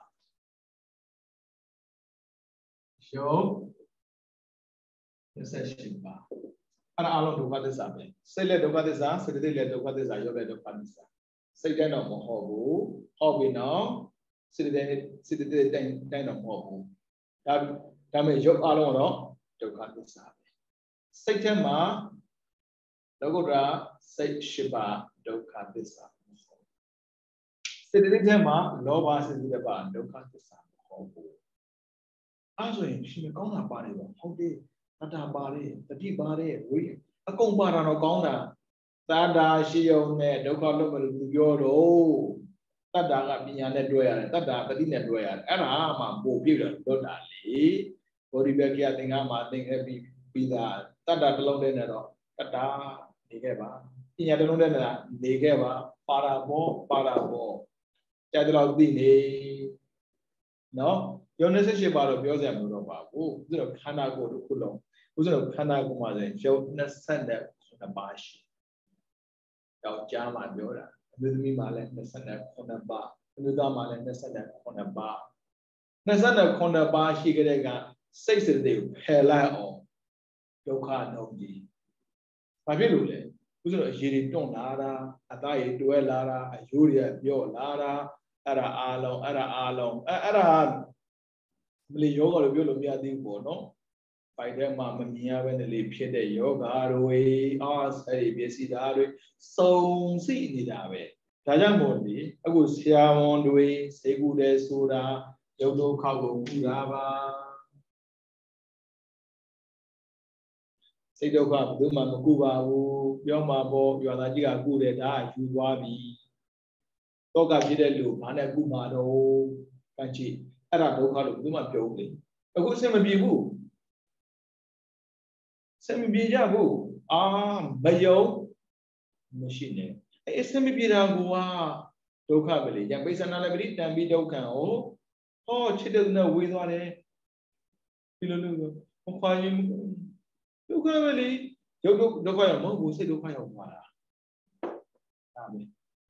ယုတ်နှစ်ဆယ့်ရှစ်ပါးအဲ့ဒါအလုံးဒုက္ခသစ္စာပဲစိတ်လည်းဒုက္ခသစ္စာစေတသိက်လည်းဒုက္ခသစ္စာယုတ်လည်းဒုက္ခသစ္စာစိတ်တိုင်းတော့မဟုတ်ဘူးဟောပြီနော်စေတသိက်စေတသိက်တိုင်းတိုင်းတော့မဟုတ်ဘူးဒါဒါမဲ့ယုတ်အလုံးတော့ဒုက္ခသစ္စာပဲစိတ်ထဲမှာလောကုတ္တရာစိတ်ရှိပါဒုက္ခသစ္စာစေတသိက်ထဲမှာလောဘစေတသိက်ပါဒုက္ခသစ္စာမဟုတ်ဘူးအဲ့ဆိုရင်ရှင်ကောင်းတာပါတယ်ပေါ့ဟုတ်တယ်တတ္တပါတယ်တတိပါတယ်ဝိအကုန်ပါတာတော့ကောင်းတာသတ္တာရှိုံနဲ့ဒုက္ခလွတ်မလို့သူပြောတော့တတ္တာကပညာနဲ့တွဲရတယ်တတ္တာတတိနဲ့တွဲရတယ်အဲ့ဒါမှပို့ပြည့်တော့လွတ်တာလေဘောဓိပက္ခိယသင်္ကမှာသင်ခဲ့ပြီးပြီးသားတတ္တာတစ်လုံးတည်းနဲ့တော့တတ္တာနေခဲ့ပါပညာတစ်လုံးတည်းနဲ့နေခဲ့ပါပါရာဘောပါရာဘောကြာကြတော့သိနေနော်ယုံနှစ်ရှစ်ပါတော့ပြောစရာမလိုတော့ပါဘူးဥစ္စာခန္ဓာကိုယ်တစ်ခုလုံးဥစ္စာခန္ဓာကိုယ်မှာဆိုရင်ယုံနှစ်ဆက်နဲ့နှစ်ပါးရှိယောက်ျားမှာပြောတာအမျိုးသမီးမှာလည်းနှစ်ဆက်နဲ့ခုနှစ်ပါးအမျိုးသားမှာလည်းနှစ်ဆက်နဲ့ခုနှစ်ပါးနှစ်ဆက်နဲ့ခုနှစ်ပါးရှိကြတဲ့ကစိတ်စိတ်တွေကိုဖယ်လိုက်အောင်ဒုက္ခနှုံကြီးဘာဖြစ်လို့လဲဥစ္စာအရေးတွေတွန့်လာတာအသားတွေတွဲလာတာအယိုးတွေပြော့လာတာအဲ့ဒါအားလုံးအဲ့ဒါအားလုံးအဲ့အဲ့ဒါမလီယောဂလို့ပြောလို့မရသေးဘူးပေါ့နော်ပိုက်တဲ့မှာမမြင်ရဘဲနဲ့လေဖြစ်တဲ့ယောဂတွေအားအဲ့ဒီပစ္စည်းသားတွေစုံစိနေတာပဲဒါကြောင့်မို့လေအခုဆရာဝန်တွေစေကူတယ်ဆိုတာရုပ်ဒုက္ခကိုကူတာပါစိတ်ဒုက္ခဘယ်သူမှမကူပါဘူးပြောမှာပေါ့ရွာသားကြီးကကူတယ်ဒါကယူသွားပြီတော့ကဖြစ်တဲ့လူဘာနဲ့ကူမှာတော့ကန့်ကြည့်အဲ့ဒါဒုက္ခလို့ဘယ်သူမှပြောဘူးလေအခုအဆင်မပြေဘူးအဆင်မပြေကြဘူးအာမယုံမရှိနဲ့အဲ့အဆင်မပြေတာကဒုက္ခပဲလေယံပိဿနာလည်းပရိတံပိဒုက္ခံဟောဟောချစ်တဲ့သူနဲ့ဝေးသွားတယ်ဒီလိုလိုမခွာရင်ဒုက္ခပဲလေရုပ်ဒုက္ခရောက်မဟုတ်ဘူးစိတ်ဒုက္ခရောက်သွားတာဒါပဲ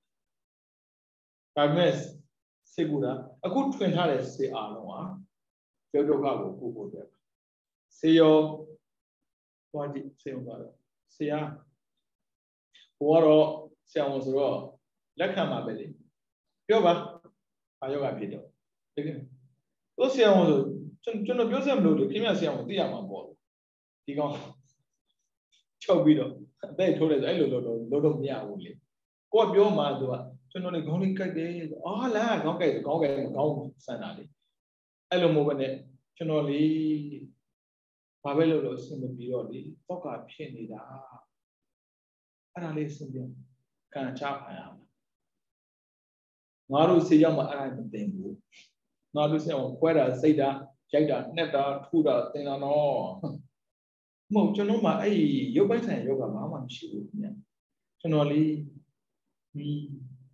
ဒါမဲ့စိတ်ကူတာအခုထွင်ထားတဲ့စေအားလုံးဟာရုပ်ဒုက္ခကိုကိုဖို့တယ်စေရောသွားကြည့်စေအောင်ပါတော့ဆရာဘိုးကတော့ဆရာဝန်ဆိုတော့လက်ခံပါပဲလေပြောပါဘာယောဂဖြစ်တော့တကယ်တို့ဆရာဝန်ဆိုကျွန်တော်ပြောစရာမလိုဘူးခင်ဗျဆရာဝန်သိရမှာပေါ့ဒီကောင်ချုပ်ပြီးတော့အသက်ထိုးတယ်ဆိုအဲ့လိုလိုလိုလိုမရဘူးလေကိုကပြောမှသူကကျွန်တော်လေခေါင်းလေးကြိုက်တယ်အာလားခေါင်းကြိုက်တယ်ခေါင်းကြိုက်တယ်ခေါင်းဆန်တာလေအဲ့လိုမျိုးပဲနဲ့ကျွန်တော်လေဘာပဲလို့လို့အဆင်မပြေတော့လေတော့ကဖြစ်နေတာအဲ့ဒါလေးစဉ်းပြန်ခံချပါရမယ်ငါတို့စေရောက်မှအဲ့ဒါမသိဘူးငါတို့စေရောက်ခွဲတာစိတ်တာရိုက်တာနှက်တာထူတာသင်တာတော့မဟုတ်ကျွန်တော်မှအဲ့ဒီရုပ်ပိုင်းဆိုင်ရုပ်ကဘာမှမရှိဘူးခင်ဗျကျွန်တော်လေးဟင်း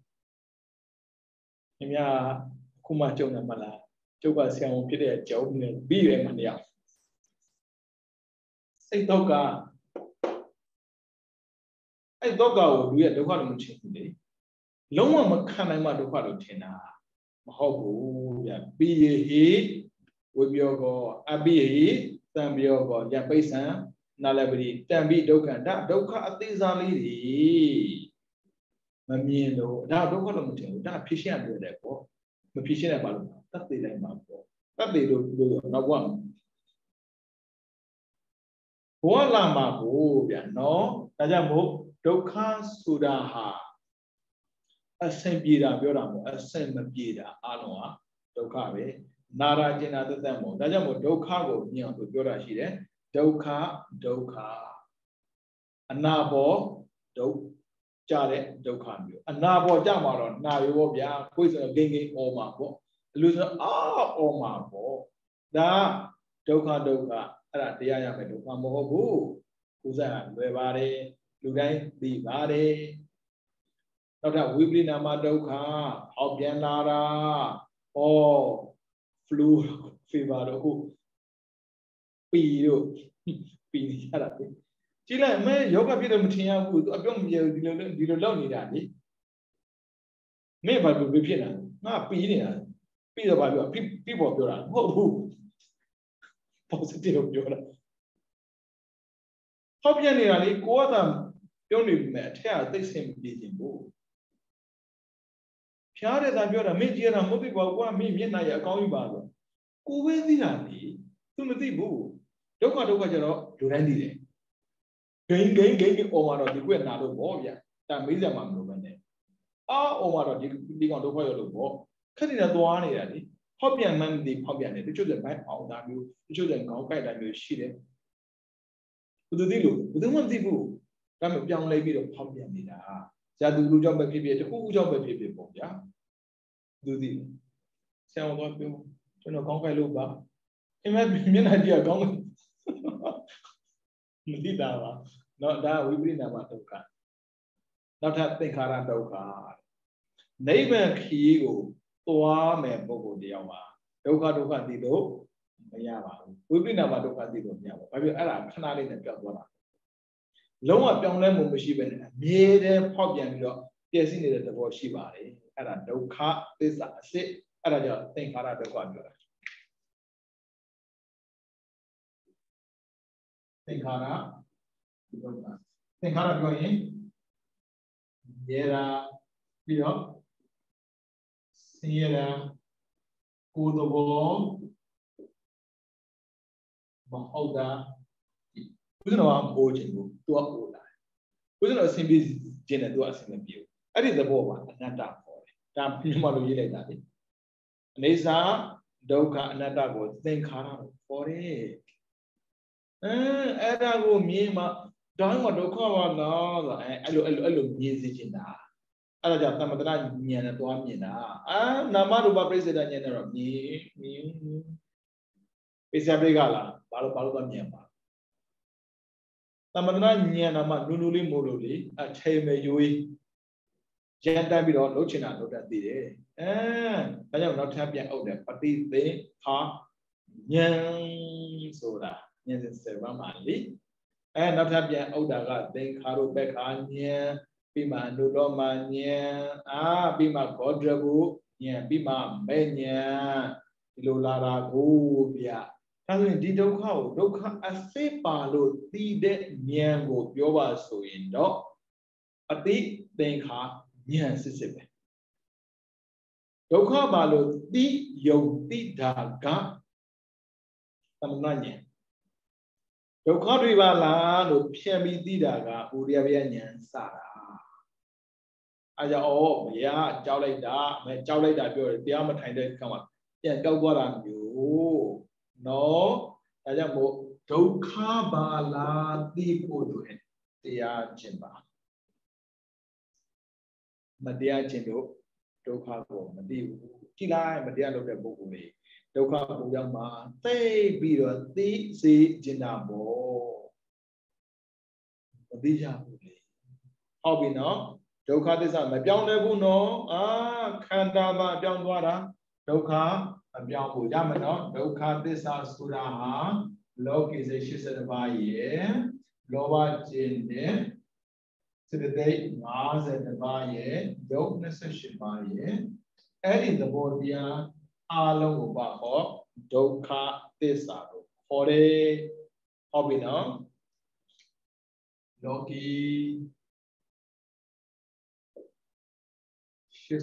ခင်ဗျာခုမှကြုံတယ်မလားကျုပ်ကဆရာဝန်ဖြစ်တဲ့ကြောင်းနဲ့ပြီးရမှနေရစိတ်တော့ကအဲ့တော့ကကိုလူရဲ့ဒုက္ခလို့မထင်ဘူးလေလုံးဝမခံနိုင်မှဒုက္ခလို့ထင်တာမဟုတ်ဘူးဗျပိယဟိဝိပယောကောအပိယဟိသံပယောကောယပိဿံနာလပတိတံပိဒုက္ခဒါဒုက္ခအသေးစားလေးတွေမမြင်လို့ဒါဒုက္ခလို့မထင်ဘူးဒါဖြစ်ရှင်းရတဲ့ပေါ့မဖြစ်ရှင်းရပါလို့တတ်သေးလိုက်မှာပေါ့တတ်သေးလို့လို့နောက်ဘဝဘဝလာမှာကိုဗျနော်ဒါကြောင့်မို့ဒုက္ခဆိုတာဟာအဆင်ပြေတာပြောတာမဟုတ်အဆင်မပြေတာအလုံးဟာဒုက္ခပဲနာရာကျင်နာသက်သက်မဟုတ်ဒါကြောင့်မို့ဒုက္ခကိုမြင်အောင်သူပြောတာရှိတယ်ဒုက္ခဒုက္ခအနာဘောဒုက္ခကြတဲ့ဒုက္ခမျိုးအနာဘောကြမှာတော့နာရောဗျာကိုယ်ဆိုဂိမ့်ဂိမ့်အော်မှာပေါ့အလူဆိုအာအော်မှာပေါ့ဒါဒုက္ခဒုက္ခအဲ့ဒါတရားရမယ်ဒုက္ခမဟုတ်ဘူးဥစ္စာလွယ်ပါတယ်လူတိုင်းသိပါတယ်နောက်ထပ်ဝိပရိနာမဒုက္ခအောက်ပြန်လာတာဩ flu fever တို့ခုပီတို့ပီနေရတာပဲကြည့်လိုက်မဲယောဂဖြစ်တယ်မထင်ရဘူးသူအပြောမပြေဘူးဒီလိုဒီလိုလောက်နေတာလေမင်းဘာလို့ဖြစ်နေတာငါပီနေတာပီတော့ဘာပြောပြပေါ်ပြောတာမဟုတ်ဘူး positive ပြောတာဟောက်ပြန်နေတာလေကိုကသာပြောနေပြီမဲ့အထက်ကသိစင်မပြေခြင်းဘူးဖျားတဲ့သာပြောတာမင်းကြည့်ရတာမဟုတ်ပြီကွာကိုကမင်းမျက်နှာရအကောင်းကြီးပါဆိုကိုပဲသိတာလေသူမသိဘူးဒုက္ခဒုက္ခကျတော့လူတိုင်းသိတယ်ဂိမ်းဂိမ်းဂိမ်းအော်မှာတော့ဒီကွက်နာလို့ပေါ့ဗျာဒါမေးစရာမှမလိုပဲနဲ့အာအော်မှာတော့ဒီဒီကောင်ဒုက္ခရောက်လို့ပေါ့ခက်နေတာသွားနေတာလေဟောက်ပြန်မှန်းဒီဟောက်ပြန်တယ်တချို့ကျဘိုင်းအောင်တာမျိုးတချို့ကျခေါင်းကိုက်တာမျိုးရှိတယ်ဘယ်သူသိလို့ဘယ်သူမှမသိဘူးဒါမှပြောင်းလဲပြီးတော့ဟောက်ပြန်နေတာဇာတူလူကြောင့်ပဲဖြစ်ဖြစ်တခုခုကြောင့်ပဲဖြစ်ဖြစ်ပေါ့ဗျာသူသိဆရာတော်ပြောကျွန်တော်ခေါင်းကိုက်လို့ပါအမေမျက်နှာကြည့်ကောင်းမသိတာပါเนาะဒါဝိပရိနာမဒုက္ခနောက်ထပ်သင်္ခါရဒုက္ခနိဗ္ဗာန်ခရီးကိုသွားမယ်ပုဂ္ဂိုလ်တယောက်မှာဒုက္ခဒုက္ခသိလို့မရပါဘူးဝိပရိနာမဒုက္ခသိလို့မရပါဘူးဘာဖြစ်အဲ့ဒါခဏလေးနဲ့ပြောက်သွားတာလုံးဝပြောင်းလဲမှုမရှိဘဲနဲ့အမြဲတမ်းဖောက်ပြန်ပြီးတော့ပြည့်စည်နေတဲ့သဘောရှိပါတယ်အဲ့ဒါဒုက္ခသစ္စာအစစ်အဲ့ဒါကြောင့်သင်္ခါရဒုက္ခပြောတာသင်္ခါရဒုက္ခသင်္ခါရပြောရင်ရေရာပြီးတော့ဆင်းရဲတာကိုယ်သဘောမဟုတ်တာဘုရားကမိုးခြင်းကိုသူကအိုးလာဘုရားအစဉ်ပြေခြင်းနဲ့သူကအစဉ်မပြေဘူးအဲ့ဒီသဘောကအနတ္တခေါ်တယ်ဒါမြန်မာလိုရေးလိုက်တာလေအနေစာဒုက္ခအနတ္တကိုသင်္ခါရကိုခေါ်တယ်အဲအဲ့ဒါကိုမြင်မှဒါမှဒုက္ခပါလားဆိုအဲအဲ့လိုအဲ့လိုအဲ့လိုမြင်စေချင်တာအဲ့ဒါကြောင့်သမထဉာဏ်နဲ့တွားမြင်တာအာနာမရူပပြိစ္ဆေဒဉာဏ်နဲ့တော့မြင်မြင်ပိစ္ဆပိကလားဘာလို့ဘာလို့တော့မြင်ပါသမထဉာဏ်နာမနူနူလေးမို့လို့လေအထေမေယွေးရန်တက်ပြီးတော့လှုပ်ချင်တာလှုပ်တတ်သေးတယ်အဲဒါကြောင့်နောက်ထပ်ပြန်အုပ်တယ်ပฏิသင်္ခာဉာဏ်ဆိုတာဉာဏ်စစ်စေပါမှာလေအဲနောက်ထပ်ပြန်အုပ်တာကသင်္ခါရုပ္ပခာဉာဏ်ပြီးမှနုလောမဉာဏ်အာပြီးမှဂေါတရကုဉာဏ်ပြီးမှမေဉာဏ်ဒီလိုလာတာကိုဗျာဒါဆိုရင်ဒီဒုက္ခကိုဒုက္ခအစစ်ပါလို့သိတဲ့ဉာဏ်ကိုပြောပါဆိုရင်တော့အတိသင်္ခါဉာဏ်စစ်စစ်ပဲဒုက္ခပါလို့သိယုံသိတာကသမဏဉာဏ်ဒုက္ခတွေပါလားလို့ဖြန့်ပြီးသိတာကဥရိယပယဉာဏ်စတာအဲကြောင့်ဩဘုရားကြောက်လိုက်တာမဲကြောက်လိုက်တာပြောတယ်တရားမထိုင်တဲ့ခါမှာပြန်ကြောက်သွားတာမျိုးနော်ဒါကြောင့်မို့ဒုက္ခပါလားသိဖို့လိုတယ်တရားကျင့်ပါမတရားခြင်းတို့ဒုက္ခကိုမသိဘူးကြည်လိုက်မတရားလုပ်တဲ့ပုဂ္ဂိုလ်တွေဒုက္ခကိုရောက်မှာသိပြီးတော့သိစေခြင်းတာပေါ့မသိကြဘူးလေဟုတ်ပြီနော်ဒုက္ခသစ္စာမပြောင်းလဲဘူးနော်အာခန္ဓာမှာပြောင်းသွားတာဒုက္ခမပြောင်းဘူးရမယ်နော်ဒုက္ခသစ္စာဆိုတာဟာလောကီစိတ်၈၁ပါးရဲ့လောဘခြင်းနဲ့စေတသိက်၅၂ပါးရဲ့ယုတ်၂၈ပါးရဲ့အဲ့ဒီသဘောတရားအားလုံးကိုပါဟောဒုက္ခသစ္စာကိုခေါ်တယ်ဟုတ်ပြီနော်လောကီ၈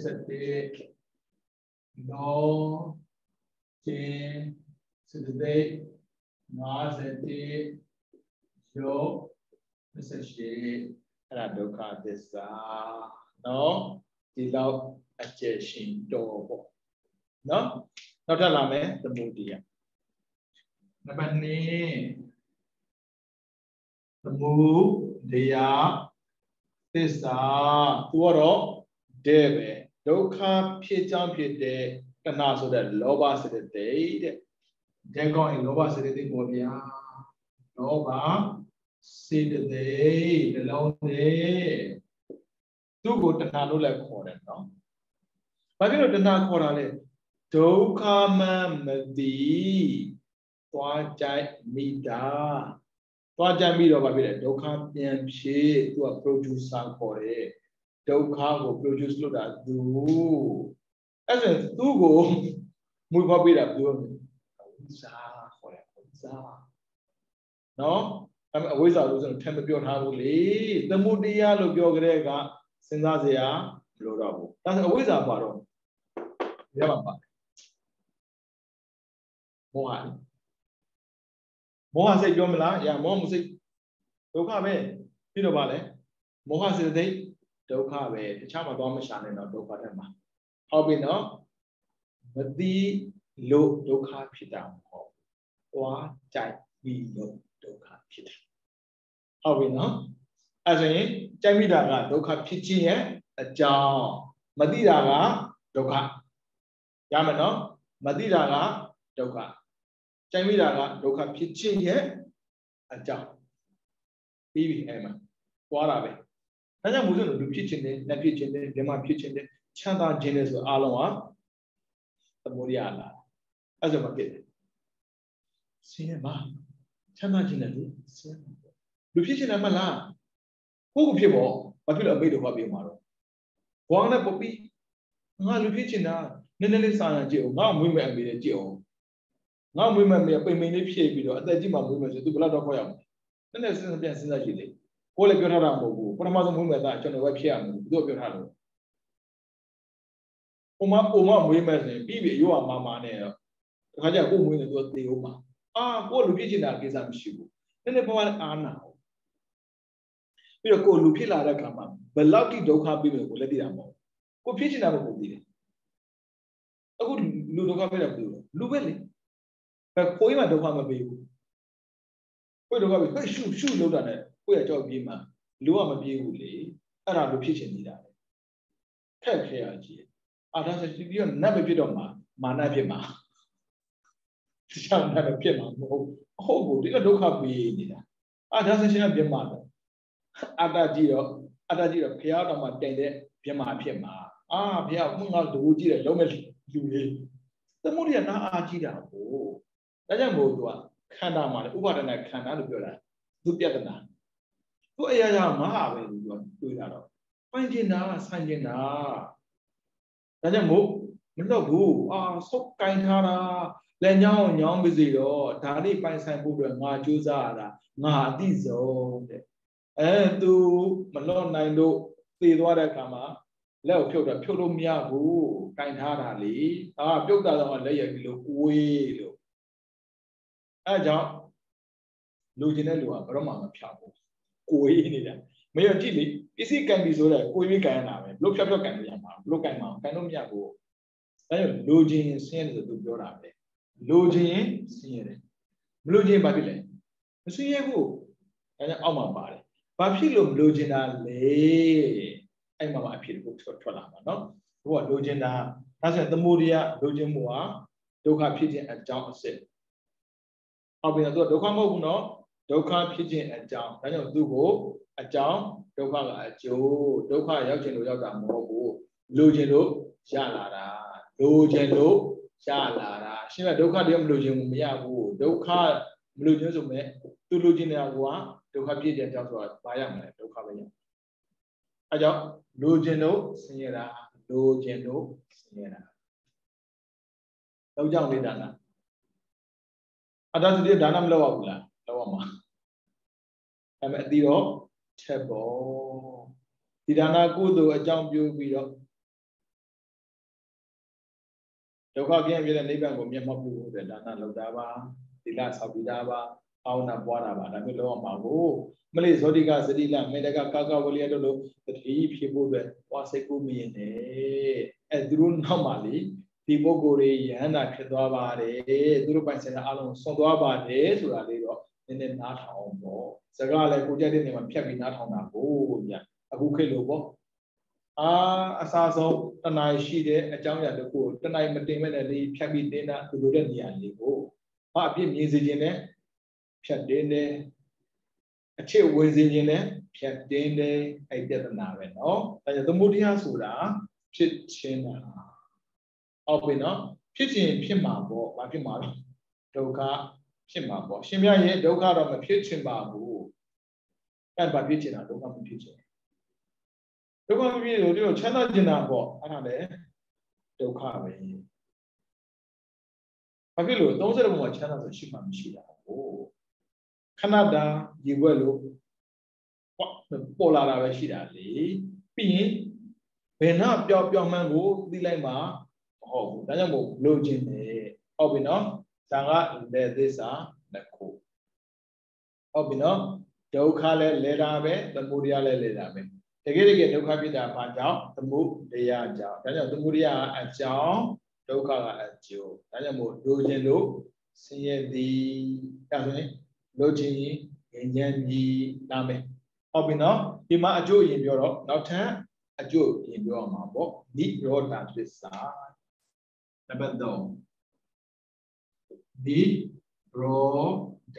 ၁လောခြင်းစေတသိက်၅၁ယုတ်၂၈အဲ့ဒါဒုက္ခသစ္စာနော်ဒီလောက်အကျယ်ရှင်တော်ပေါ့နော်နောက်ထပ်လာမယ်သမုဒိယနံပါတ်၂သမုဒိယသစ္စာသူကတော့တဲ့ပဲဒုက္ခဖြစ်ကြောင်းဖြစ်တဲ့တဏှာဆိုတဲ့လောဘစေတသိက်တဲ့တဲ့ကောင်းရင်လောဘစေတသိက်ပေါ်ဗျာလောဘစေတသိက်နှလုံးနဲ့သူ့ကိုတဏှာလို့လည်းခေါ်တယ်နော်ဘာဖြစ်လို့တဏှာခေါ်တာလဲဒုက္ခမှမသိသွားကြိုက်မိတာသွားကြိုက်ပြီးတော့ဘာဖြစ်လဲဒုက္ခပြန်ဖြစ်သူက producer ခေါ်တယ်ဒုက္ခကို produce လုပ်တာသူအဲ့ဒါသူ့ကိုမူဖောက်ပေးတာပြောတယ်အဝိဇ္ဇာခေါ်တယ်အဝိဇ္ဇာနော်အဲ့အဝိဇ္ဇာလို့ဆိုတော့ထပ်မပြောထားဘူးလေသမုဒိယလို့ပြောကြတဲ့ကစဉ်းစားစရာမလိုတော့ဘူးဒါဆိုအဝိဇ္ဇာပါတော့ရပါပါမောဟမောဟစိတ်ပြောမလားရမောဟစိတ်ဒုက္ခပဲပြီးတော့ဗာလဲမောဟစိတ်သိဒုက္ခပဲတခြားမှာသွားမရှာနဲ့တော့ဒုက္ခတဲ့မှာဟုတ်ပြီနော်မသိလို့ဒုက္ခဖြစ်တာမဟုတ်သွားကြိုက်ပြီးလို့ဒုက္ခဖြစ်တာဟုတ်ပြီနော်အဲ့ဆိုရင်ကြိုက်မိတာကဒုက္ခဖြစ်ခြင်းရဲ့အကြောင်းမသိတာကဒုက္ခရမယ်နော်မသိတာကဒုက္ခကြိုက်မိတာကဒုက္ခဖြစ်ခြင်းရဲ့အကြောင်းပြီးပြီအဲ့မှာသွားတာပဲဒါကြောင့်မို့လို့လူဖြစ်ခြင်းနဲ့လက်ဖြစ်ခြင်းနဲ့ဓမ္မဖြစ်ခြင်းနဲ့ချမ်းသာခြင်းနဲ့ဆိုအားလုံးဟာသမုဒိယလာအဲ့ဆိုမှဖြစ်တယ်ဆင်းရဲမှာချမ်းသာခြင်းနဲ့လူဆင်းရဲလူဖြစ်ခြင်းနဲ့မလားကိုယ်ကိုဖြစ်ပေါ့ဘာဖြစ်လို့အမိတ်တော်ဘာပြောမှာတော့ဘောင်းနဲ့ပပီငါလူဖြစ်ခြင်းတာနည်းနည်းလေးစာရကြည့်အောင်ငါမွေးမဲ့အမေလေးကြည့်အောင်ငါမွေးမဲ့အမေပိန်ပိန်လေးဖြည့်ပြီးတော့အသက်ကြီးမှမွေးမဲ့ဆိုသူဘယ်တော့ခေါ်ရမလဲနည်းနည်းစဉ်းစားပြန်စဉ်းစားကြည့်လေကိုယ်လည်းပြောထားတာမဟုတ်ဘူးပထမဆုံးမွေးမဲ့သားကျွန်တော်ပဲဖြစ်ရမယ်သူကပြောထားလို့ဟိုမှာဟိုမှာမွေးမဲ့ဆိုရင်ပြီးပြီရိုးအောင်မာမာနဲ့တော့တခါကျကိုယ်မွေးနေသူကသေဦးမှာအာကိုယ်လူဖြစ်ခြင်းတာကိစ္စမရှိဘူးနည်းနည်းပေါ်လာအားနာပြီးတော့ကိုယ်လူဖြစ်လာတဲ့အခါမှာဘယ်လောက်ထိဒုက္ခပြီးမယ်ကိုလည်းသိတာမဟုတ်ကိုဖြစ်ခြင်းတာမဟုတ်ဘူးသိတယ်အခုလူဒုက္ခပြတာဘူးလူပဲလေပဲကိုယ်မှဒုက္ခမပေးဘူးကိုယ်ဒုက္ခပြီးဟဲ့ရှုရှုလောက်တာနဲ့ကိုယ့်ရဲ့ကြောက်ပြေးမှလူကမပြေးဘူးလေအဲ့ဒါလူဖြစ်ခြင်းနေတာလေခက်ခဲရကြီးအာဒါဆိုဒီကနတ်မဖြစ်တော့မှာမာနဖြစ်မှာတခြားနတ်ဖြစ်မှာမဟုတ်ဟုတ်ဘူးဒီကဒုက္ခပေးနေတာအာဒါဆိုရှင်ကပြမှာတော့အတ္တကြီးတော့အတ္တကြီးတော့ဘုရားတော်မှာတိုင်တဲ့ပြမှာဖြစ်မှာအာဘုရားဘုငါတကူကြည့်တယ်လုံးမဲ့လူလေးသမုဒိယနာအားကြီးတာကိုဒါကြောင့်မို့သူကခန္ဓာမှာလေဥပါဒနာခန္ဓာလို့ပြောတာသူပြဿနာသူအရာရာမဟာပဲလို့ပြောတွေးတာတော့ပိုင်ကျင်တာဆိုင်ကျင်တာဒါကြောင့်မို့မလွတ်ဘူးအာဆုတ်ကင်ထားတာလက်ညောင်းညောင်းပါစေတော့ဒါလေးပိုင်ဆိုင်ဖို့အတွက်ငါကြိုးစားရတာငါအတိဆုံးတဲ့အဲသူမလွတ်နိုင်လို့သေသွားတဲ့အခါမှာလက်ကိုဖြုတ်တာဖြုတ်လို့မရဘူးကင်ထားတာလေအာပြုတ်တာတော့လက်ရည်လို့ကိုေးလို့အဲကြောင့်လူကျင်တဲ့လူကဘယ်တော့မှမဖြောက်ဘူးကိုေးနေတာမရကြည့်လေပစ္စည်းကင်ပြီဆိုတော့ကိုေးကင်ရတာပဲလို့ဖြောက်ဖြောက်ကင်ရမှာလို့ကင်မှာကင်လို့မရဘူးအဲကြောင့်လူကျင်ဆင်းရဲတယ်ဆိုသူပြောတာပဲလူကျင်ဆင်းရဲတယ်မလူကျင်ဘာဖြစ်လဲမဆင်းရဲဘူးအဲကြောင့်အောက်မှာပါတယ်ဘာဖြစ်လို့မလူကျင်တာလဲအဲ့မှာအဖြစ်ကိုထွက်လာမှာနော်ဘုရားလိုချင်တာဒါဆိုရင်သမုဒိယလိုချင်မှုဟာဒုက္ခဖြစ်ခြင်းအကြောင်းအစစ်ဟုတ်ပြီနော်သူကဒုက္ခမဟုတ်ဘူးနော်ဒုက္ခဖြစ်ခြင်းအကြောင်းဒါကြောင့်သူ့ကိုအကြောင်းဒုက္ခကအကျိုးဒုက္ခရောက်ခြင်းလို့ရောက်တာမဟုတ်ဘူးလိုချင်လို့ရလာတာလိုချင်လို့ရလာတာရှင်းမဒုက္ခတည်းမလိုချင်ဘူးမရဘူးဒုက္ခမလိုချင်ဆိုမဲ့သူလိုချင်နေတာကဒုက္ခဖြစ်ခြင်းအကြောင်းဆိုတာဘာရမလဲဒုက္ခပဲရအဲကြောင့်လိုချင်လို့ဆင်းရဲတာလိုချင်လို့ဆင်းရဲတာတော့ကြောင့်လေးဒါနအတ္တတိဒါနမလုပ်ရဘူးလားလုပ်ရမှာအဲ့မဲ့အတိတော့ချက်ပေါ်ဒီဒါနကုသိုလ်အကြောင်းပြုပြီးတော့ဒုက္ခကင်းပြတဲ့နိဗ္ဗာန်ကိုမျက်မှောက်ပြုဖို့အတွက်ဒါနလုပ်တာပါသီလဆောက်တည်တာပါအာဝနာပွားတာပါဒါမျိုးလုပ်ရမှာကိုမလေးဇောတိကစတိလမေတ္တကကာကဝလိယတို့လိုတတိဖြစ်ဖို့အတွက်ပွားစိတ်ကိုမြင်တယ်အဲသူတို့နောက်မှလေဒီပုဂ္ဂိုလ်တွေယဟန္တာဖြစ်သွားပါတယ်သူတို့ပိုင်ဆိုင်တဲ့အလုံးဆုံးသွားပါတယ်ဆိုတာလေးတော့နည်းနည်းနားထောင်ပေါ့စကားလည်းကိုကြိုက်တဲ့နေရာမှာဖြတ်ပြီးနားထောင်တာကိုဗျအခုခေတ်လို့ပေါ့အာအစားဆုံးတဏှာရှိတဲ့အကြောင်းအရာတစ်ခုကိုတဏှာမတင်မဲ့နဲ့လေးဖြတ်ပြီးတင်းတာသူတို့တဲ့နေရာလေးကိုဟာအပြစ်မြင်စေခြင်းနဲ့ဖြတ်တင်းတယ်အချစ်ဝင်စေခြင်းနဲ့ဖြတ်တင်းတယ်အဲ့ပြဿနာပဲเนาะဒါကြောင့်သမုဒိယဆိုတာဖြစ်ခြင်းတာဟုတ်ပြီနော်ဖြစ်ခြင်းဖြစ်မှာပေါ့ဘာဖြစ်မှာလဲဒုက္ခဖြစ်မှာပေါ့ရှင်မြတ်ရဲ့ဒုက္ခတော့မဖြစ်ချင်ပါဘူးအဲ့ဘာဖြစ်ချင်တာဒုက္ခမဖြစ်ချင်ဒုက္ခမဖြစ်လို့ဒီလိုချမ်းသာချင်တာပေါ့အဲ့ဒါလည်းဒုက္ခပဲဘာဖြစ်လို့သုံးဆယ်ဘုံမှာချမ်းသာဆိုရှိမှမရှိတာကိုခဏတာရေွက်လို့ပေါ်လာတာပဲရှိတာလေပြီးရင်ဘယ်နှပြောင်းပြောင်းမှန်းကိုသိလိုက်မှာဟုတ်ဘူးဒါကြောင့်မို့လိုချင်တယ်ဟုတ်ပြီနော်ဇာကလေသစ္စာနှစ်ခုဟုတ်ပြီနော်ဒုက္ခလည်းလဲတာပဲသမုဒယလည်းလဲတာပဲတကယ်တကယ်ဒုက္ခဖြစ်တာဘာကြောင့်သမုဒယကြောင့်ဒါကြောင့်သမုဒယအကြောင်းဒုက္ခကအကျိုးဒါကြောင့်မို့လိုချင်လို့ဆင်းရဲသည်ဒါဆိုရင်လိုချင်ရင်ဉာဏ်ကြီးနားမယ်ဟုတ်ပြီနော်ဒီမှာအကျိုးအရင်ပြောတော့နောက်ထပ်အကျိုးအရင်ပြောအောင်ပါပေါ့နိရောဓသစ္စာနံပါတ်သုံးဒီရောဓ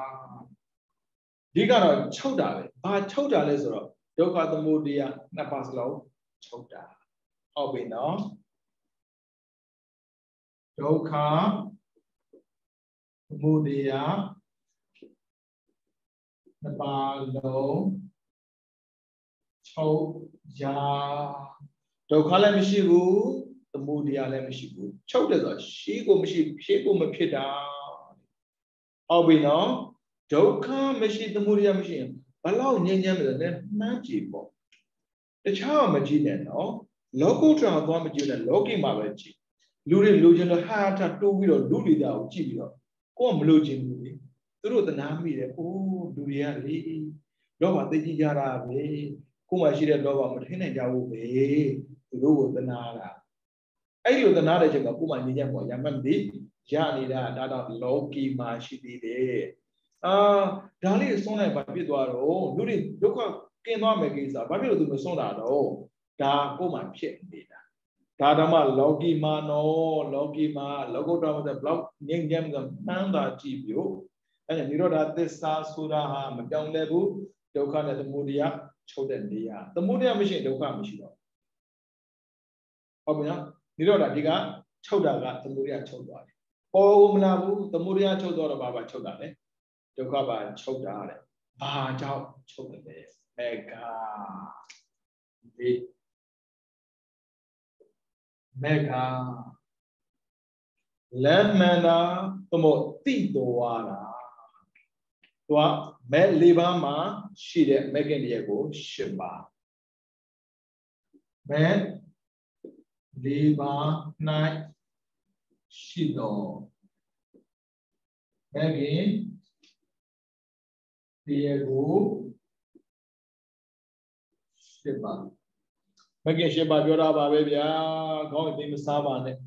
ဒီကတော့ချုပ်တာပဲဘာချုပ်တာလဲဆိုတော့ဒုက္ခသမုဒယနှစ်ပါးစလုံးချုပ်တာဟုတ်ပြီနော်ဒုက္ခသမုဒယနှစ်ပါးလုံးချုပ်ရာဒုက္ခလည်းမရှိဘူးသမုဒယလည်းမရှိဘူးချုပ်တယ်ဆိုတော့ရှေးကိုမရှိဖြေးကိုမဖြစ်တာဟုတ်ပြီနော်ဒုက္ခမရှိသမုဒယမရှိရင်ဘလောက်ငြိမ်းချမ်းတယ်လဲနှမ်းကြည့်ပေါ့တခြားမကြည့်နဲ့နော်လောကုတ္တရာသွားမကြည့်နဲ့လောကီမှာပဲကြည့်လူတွေလိုချင်လို့ဟာထတိုးပြီးတော့လူတွေတာကိုကြည့်ပြီးတော့ကိုကမလိုချင်ဘူးလေသူတို့တနာမိတယ်အိုးလူတွေကလေလောဘသိကြည့်ကြတာပဲကိုမှရှိတဲ့လောဘမထိနိုင်ကြဘူးပဲသူတို့ကိုတနာတာအဲ့လိုတနာတဲ့ချိန်မှာကိုမှနေကြပေါ့ရမှတ်မသိရနေတာဒါတော့လောကီမှာရှိသေးတယ်အာဒါလေးဆုံးလိုက်ပါဖြစ်သွားတော့လူတွေဒုက္ခကင်းသွားမယ်ကိစ္စဘာဖြစ်လို့သူမဆုံးတာတော့ဒါကိုမှဖြစ်နေတာဒါတော့မှလောကီမှာနော်လောကီမှာလောကုတ္တရာဆိုဘလောက်ငြိမ်းချမ်းကမှန်းတာကြည့်ပြီးအဲ့ဒါနိရောဓသစ္စာဆိုတာဟာမပြောင်းလဲဘူးဒုက္ခနဲ့သမုဒယချုပ်တဲ့နေရာသမုဒယမရှိရင်ဒုက္ခမရှိတော့ဟုတ်ပြီနော်နိရောဓဒီကချုပ်တာကသမုဒယချုပ်သွားတယ်ပေါ်မလာဘူးသမုဒယချုပ်သွားတော့ဘာပါချုပ်တာလဲဒုက္ခပါချုပ်တာတဲ့ဘာကြောင့်ချုပ်တယ်လဲမေဃဒီမေဃလမ်းမှန်တာသမုတ်တိတော်တာသူကမဲလေးပါးမှာရှိတဲ့မဲခင်တည်းကိုရှင်းပါမဲလေးပါး၌ရှိတော်မဲခင်တည်းကိုရှင်းပါမဲခင်ရှင်းပါပြောတာပါပဲဗျာခေါင်းသိမစားပါနဲ့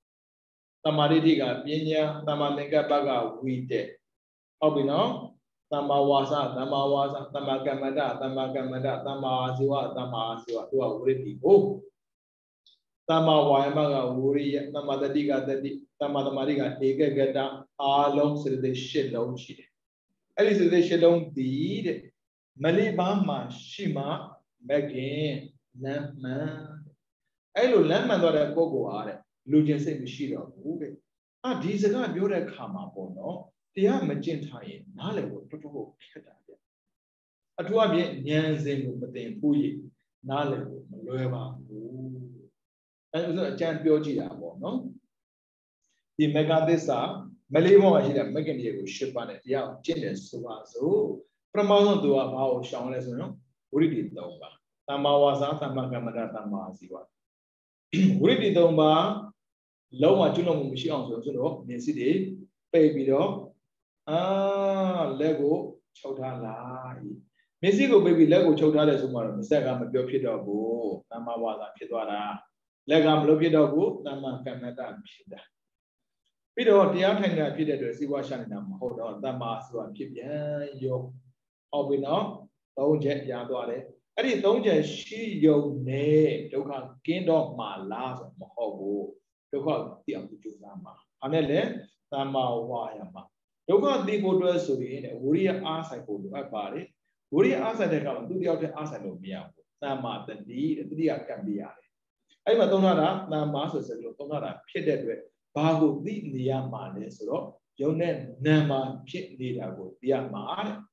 တမာရိဋ္ဌိကပညာတမာသင်္ကပ္ပကဝိတက်ဟုတ်ပြီနော်တ Tama wasa, tama wasa, tama kamada, tama kamada, tama asiwa, tama asiwa. Tu awuriti oh. Tama wayamaga wuriya, tama tadiga tadi, tama tamariga ega gada, along sirde shilong shide. Ali sirde shilong di Malibama shima begin lemon. Elo lemon or a gogo are, Lujan say Mishira movie. Ah, these are not your kama bono. They are magenta, Nalewo, Toto, Keta. A two of ye, Nyanzin, but they puy, Nalewo, Loeva. That was a champion Giabo, no? The Megadesa, Malimo, I hear Megan Diego ship on it, yeah, Genius, so. Promotion to a power shown as no, Uridi Domba. Tamawaza, Tamagamada, Tamaziwa. Uridi Domba, Loma Juno Mission, so, Nesidi, Baby dog, ah, Lego, Chotala. Messigo baby Lego Chotala tomorrow, Sagam, Biopido, Tamawaza, Pidora, Legam Lopido, Tama Canada, Pida. Pido, the Arcana Pida, the Siwashanam, hold on, Tamas, keep yo. We know, don't jet Yadore. I didn't don't just she yo nay, don't come gain of my last Mohobo, don't call the Amtuzama. Anele, Tama Wayama. Don't call the Bodra Suri, Uria Asa go to a body. Uria Asa de come to the other Asa no Mia. Tama the deed, the Dia can be. I don't know that Master said, don't know that pitted with Bago the Niamane, so Yonen Nama Pit Nidago, Diamane.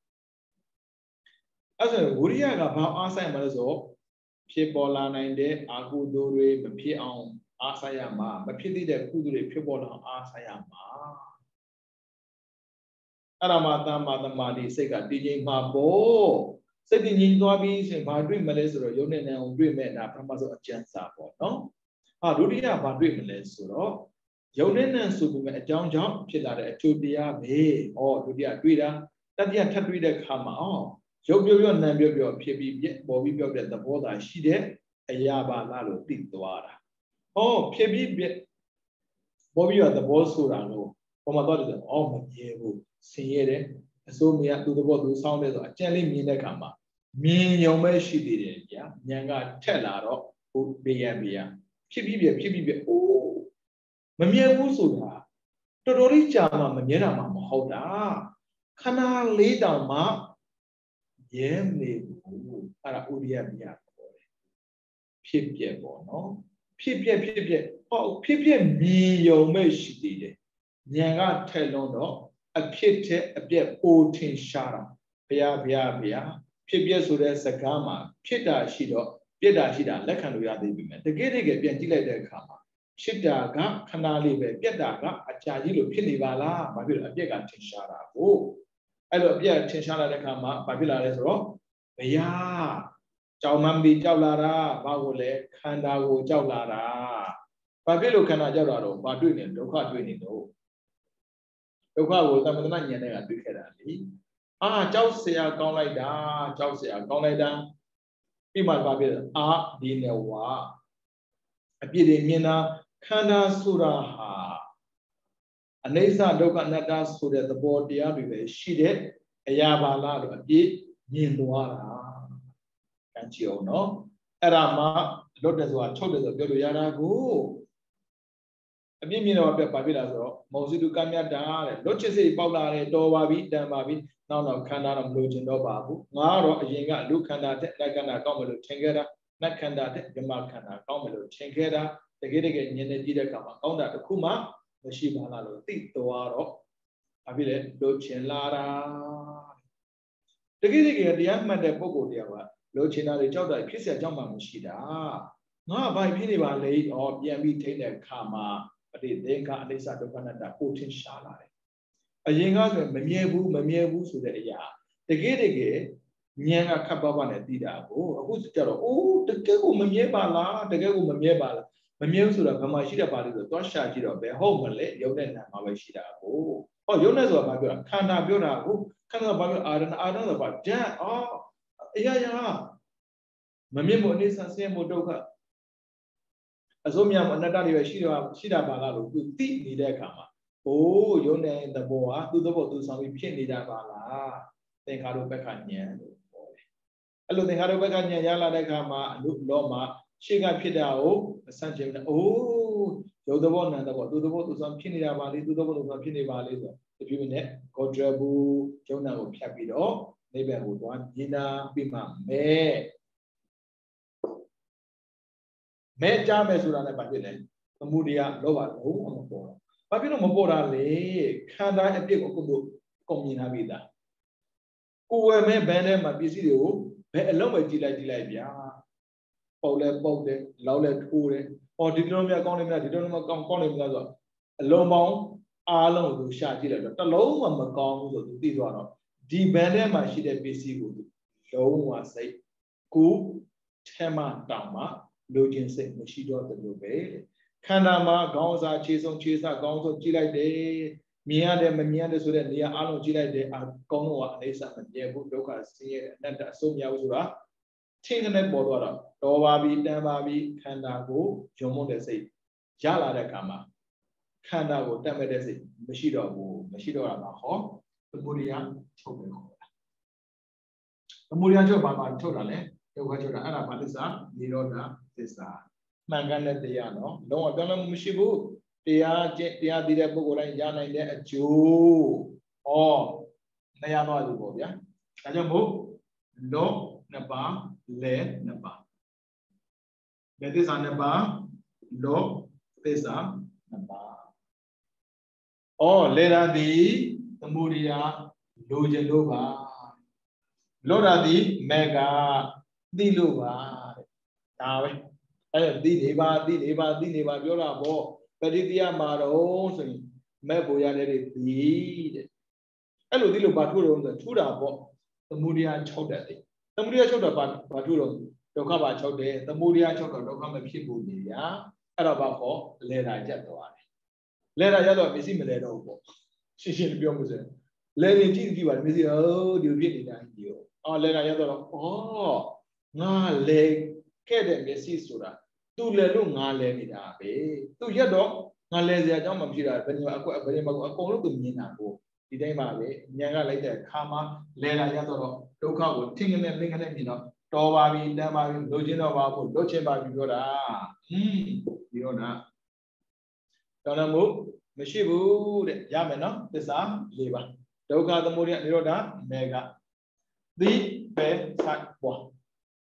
As a Uria about Asayama, Pibola nine day, Agu Dore, Pia on Asayama, but Pity the Kudre Pibola Asayama. Aramata Matamadi, Sega, D J Mabo, said the Ninguabis and Padri Malesro, Yonan and Dreamen, Apamazo Chansa, no? Ah, Rudia Padri Malesro, Yonan and Subu, John John, Pilla, Tudia Bay, or Rudia Duida, that the Tatrida come on. Jobio Nambio, Pibi, Bobby built at the border, she did a Yaba Lalo Tintuara. Oh, Pibi Bobby at the Bolsurano, from a daughter, oh, Mayevo, Siere, so me up to the water sounded a jelly minakama. Mean your way she did it, yeah, Yanga Tellaro, who be a beer. Pibi, Pibi, oh, Mamia Wusuda, Todorichama, Mamma, Mamma, Hoda. Can I lay down, ma? Yem ne ara udia bia phit pet po no phit pet phit pet ho phit pet mi yong me shi ti de nyan ga thai lon do a phit the a pet po thin sha da bya bya bya phit pet so de saka ma phit da shi do pit da shi da lek khan lo ya thai bi me tege tege pian ji lai de kha ma phit da ga khana li be pet da ga a cha ji lo phit ni ba la ba phit lo a pet ga thin sha da ko I love Pierre Chinchana de Kama, Babila is wrong. Ya Chaumanbi Javlara, Bagole, Kandago Javlara. Babilo Kana Javaro, Baduin, Doka doing it. Doka will come with Nanya and Dukerali. Ah, Jausea gone like that, Jausea gone like that. Be my Babil, ah, Dinewa. A bit in Mina, Kana Suraha. Anesa Doka Nada so that the board the other she did a Yabala, a bit, Ninduara. Can't you know? Erama, Lotus were told the good Yara go. A mean of Babila, Mosidu Kamyada, Loches Paula, Dovabi, Damabi, now of Canada, Lugin Dobabu, Maro, Yinga, Lucana, Nakana, Comodo, Tengera, Nakanda, the Marcana, Comodo, Tengera, the Gedigan Yenedida Kama, on that Kuma. The Shiba Lalo, Tito, Abile, Dochin Lara. The Gidig, the young man that Bogo, Lochina, the job that Kissa Jamba Mishida. No, by Piniva late or Yami Taylor Kama, but they then got this out of Canada, Putin Shala. A young husband, Mamiebu, Mamiebu, so that ya. The Gidig, Nyanga Kabavan Dida, oh, who's the oh, the Gago Mamiebala, the Gago Mamiebala. Mamma Sura Kamashida Badi, the Tosha Jiro, the home and let Yodan Mavashida. Oh, Yonas or Babura, Kana Bura, who Kana Babu, I don't know about Jan. Oh, yeah, yeah. Mamma needs a same Modoka. Azomia, another Shida Shida Bala, who think the Kama. Oh, Yonan the Boa, do the boat to some pin Nida Bala. င်္ခါရုပ္ပကဉာဏ်လို့ခေါ်တယ်အဲ့လိုသင်္ခါရုပ္ပကဉာဏ်ရလာတဲ့အခါမှာအနုလောမှာရှေ့ကဖြစ်တာကိုအဆန့်ကျင်တယ်အိုးရုပ်သဘောနာမ်သဘောသူသဘောသူဆောင်ဖြစ်နေတာပါလေသူသဘောသူဆောင်ဖြစ်နေပါလေဆိုတော့ဒီပြည့်နဲ့ကောဒရဘူးယုံနာကိုဖြတ်ပြီးတော့နိဗ္ဗာန်ကိုသွားမြင်တာပြီးမှမဲ့မဲ့ကြမယ်ဆိုတာလည်းဘာဖြစ်လဲသမုဒိယလောဘလုံးဝမပေါ်တော့ဘာဖြစ်လို့မပေါ်တာလဲခန္ဓာအပြစ်ကိုကိုယ်တို့ကုန်မြင်ထားပြီးသားကိုယ်ဝယ်မဲ့ဘန်းထဲမှာပစ္စည်းတွေကိုဘယ်အလုံးပဲကြည့်လိုက်ကြည့်လိုက်ဗျာပေါက်လဲပေါက်တယ်လောက်လဲထိုးတယ်ဟောဒီလိုမျိုးကောင်းနေမလားဒီလိုမျိုးကောင်းကောင်းနေမလားဆိုတော့အလုံးပေါင်းအားလုံးကိုရှာကြည့်လိုက်တော့တစ်လုံးမှမကောင်းဘူးဆိုသူသိသွားတော့ဒီဘန်းထဲမှာရှိတဲ့ပစ္စည်းကိုလုံးဝစိတ်ကိုထဲမှာတောင်မှလိုချင်စိတ်မရှိတော့တယ်လို့ပဲခန္ဓာမှာခေါင်းစားခြေဆုံးခြေစားခေါင်းဆုံးကြည့်လိုက်တယ်မြင်ရတယ်မမြင်ရတယ်ဆိုတဲ့နေရာအားလုံးကြည့်လိုက်တယ်အကောင်းတော့အိဋ္ဌမမြဲဘူးဒုက္ခဆင်းရဲအနတ္တအဆုံးမရဘူးဆိုတာထင်ကနေပေါ်သွားတော့တော်ပါပြီတန်ပါပြီခန္ဓာကိုယုံမွတဲ့စိတ်ရလာတဲ့အခါမှာခန္ဓာကိုတတ်မဲ့တဲ့စိတ်မရှိတော့ဘူးမရှိတော့တာပါဟောသမုဒိယချုပ်ပဲခေါ်တာသမုဒိယချုပ်ဘာမှထုတ်တာလဲဒုက္ခချုပ်တာအဲ့ဒါဘာသစ္စာនិရောဓသစ္စာမှန်ကန်တဲ့တရားနော်လုံးဝပြောင်းလဲမှုမရှိဘူးတရားကျင့်တရားသိတဲ့ပုဂ္ဂိုလ်တိုင်းရနိုင်တဲ့အကျိုးဩမရတော့ဘူးပေါ့ဗျာဒါကြောင့်မို့လောနှစ်ပါးလဲနှစ်ပါးဘယ်သစ္စာနှစ်ပါးလောသစ္စာနှစ်ပါးဩလေရာတိသမုဒိယလိုချင်လို့ပါလောရာတိမေကသိလို့ပါတဲ့ဒါပဲအဲ့သိနေပါသိနေပါသိနေပါပြောတာပေါ့ပရိတိယမှာတော့ဆိုရင်မဲ့ပေါ်ရတဲ့တွေပြီးတဲ့အဲ့လိုသိလို့ဘာထူတော့ဆိုထူတာပေါ့သမုဒိယ၆တက်တယ်သမုဒိယ၆တက်ဘာဘာထူတော့ဒုက္ခပါ၆တယ်သမုဒိယ၆တော့ဒုက္ခမဖြစ်ဘူးနေရအဲ့တော့ဘာပေါ့လဲတာရက်သွားတယ်လဲတာရက်တော့မျက်စိမလဲတော့ဘူးပေါ့ရှင်းရှင်းပြောမှုစဲလဲနေကြည့်ကြည့်ပါမျက်စိဟိုဒီဖြစ်နေတာကြီးရောအော်လဲတာရက်တော့ဩငါလဲခဲ့တဲ့မျက်စိဆိုတာသူလဲလို့ငါလဲနေတာပဲသူရက်တော့ငါလဲစရာအကြောင်းမဖြစ်တာဘယ်နေမှာအခုဘယ်နေမှာအကုန်လုံးသူမြင်တာကိုဒီတိုင်းပါပဲဉာဏ်ကလိုက်တဲ့ခါမှာလဲတာရက်တော့ဒုက္ခကိုထင်ကနေလင်းကနေမြင်တော့တော်ပါပြီတန်ပါပြီလိုချင်တော့ပါဖို့လွတ်ချင်ပါပြီပြောတာဟင်းဒီတော့နာတော်လည်းမို့မရှိဘူးတဲ့ရမယ်နော်သစ္စာ၄ပါးဒုက္ခသမုဒယនិရောဓမေဃသိပဲဆိုင်ပွား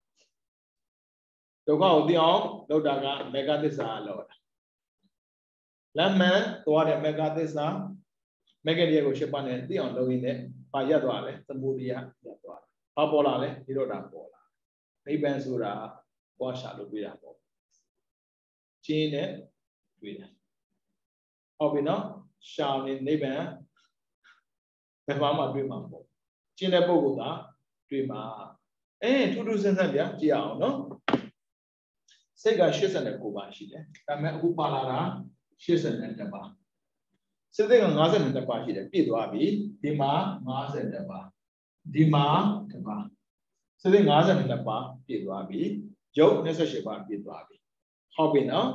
ဒုက္ခကိုသိအောင်လောက်တာကမေဃသစ္စာလောက်တာလမ်းမှန်သွားတဲ့မေဃသစ္စာမေဃတရားကိုရှင်းပါနဲ့သိအောင်လုပ်ရင်းနဲ့ပါရက်သွားလဲသမုဒယရက်သွားဘာပေါ်လာလဲនិရောဓပေါ်လာနိဗ္ဗာန်ဆိုတာပွားရှာလို့တွေ့တာပေါ့ကျင်းနဲ့တွေ့တာဟုတ်ပြီနော်ရှာနေနိဗ္ဗာန်ဘယ်မှာမှတွေ့မှာပေါ့ကျင်းတဲ့ပုဂ္ဂိုလ်ကတွေ့မှာအဲထူးထူးဆန်းဆန်းဗျာကြည့်အောင်နော်စိတ်က၈၉ပါးရှိတယ်ဒါပေမဲ့အခုပါလာတာ၈၂ပါးစိတ်က၅၂ပါးရှိတယ်ပြည့်သွားပြီဒီမှာ၅၂ပါးဒီမှာတစ်ပါးစိတ်၅၂ပါးပြည့်သွားပြီရုပ်၂၈ပါးပြည့်သွားပြီဟုတ်ပြီနော်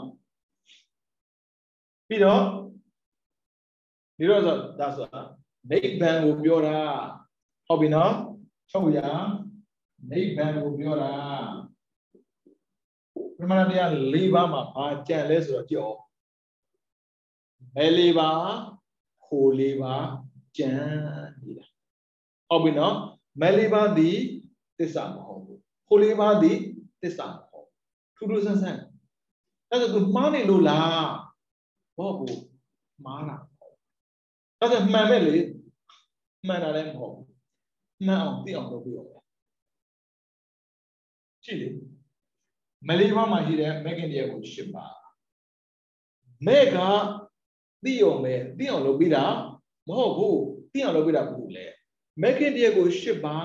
ပြီးတော့ဒီတော့ဒါဆိုတာနိဗ္ဗာန်ကိုပြောတာဟုတ်ပြီနော်ချုပ်ရနိဗ္ဗာန်ကိုပြောတာပရမတရား၄ပါးမှာဘာကြံလဲဆိုတော့ကြောက်မဲ၄ပါးခို၄ပါးကြံနေတာဟုတ်ပြီနော်မဲ၄ပါးဒီသစ္စာမဟုတ်ဘူးခို၄ပါးဒီသစ္စာမဟုတ်ထူးထူးဆန်းဆန်းအဲ့ဒါသူမှားနေလို့လားဘောဘူးမှားတာအဲ့ဒါမှန်မဲ့လေမှန်တာလည်းမဟုတ်ဘူးမှန်အောင်သိအောင်လုပ်ပြီးတော့ကြည့်လေမလေးဘာမှရှိတဲ့မက်ကင်တရားကိုရှင်းပါမဲကသိအောင်ပဲသိအောင်လုပ်ပြီးတာမဟုတ်ဘူးသိအောင်လုပ်ပြီးတာဘူးလေမက်ကင်တရားကိုရှင်းပါ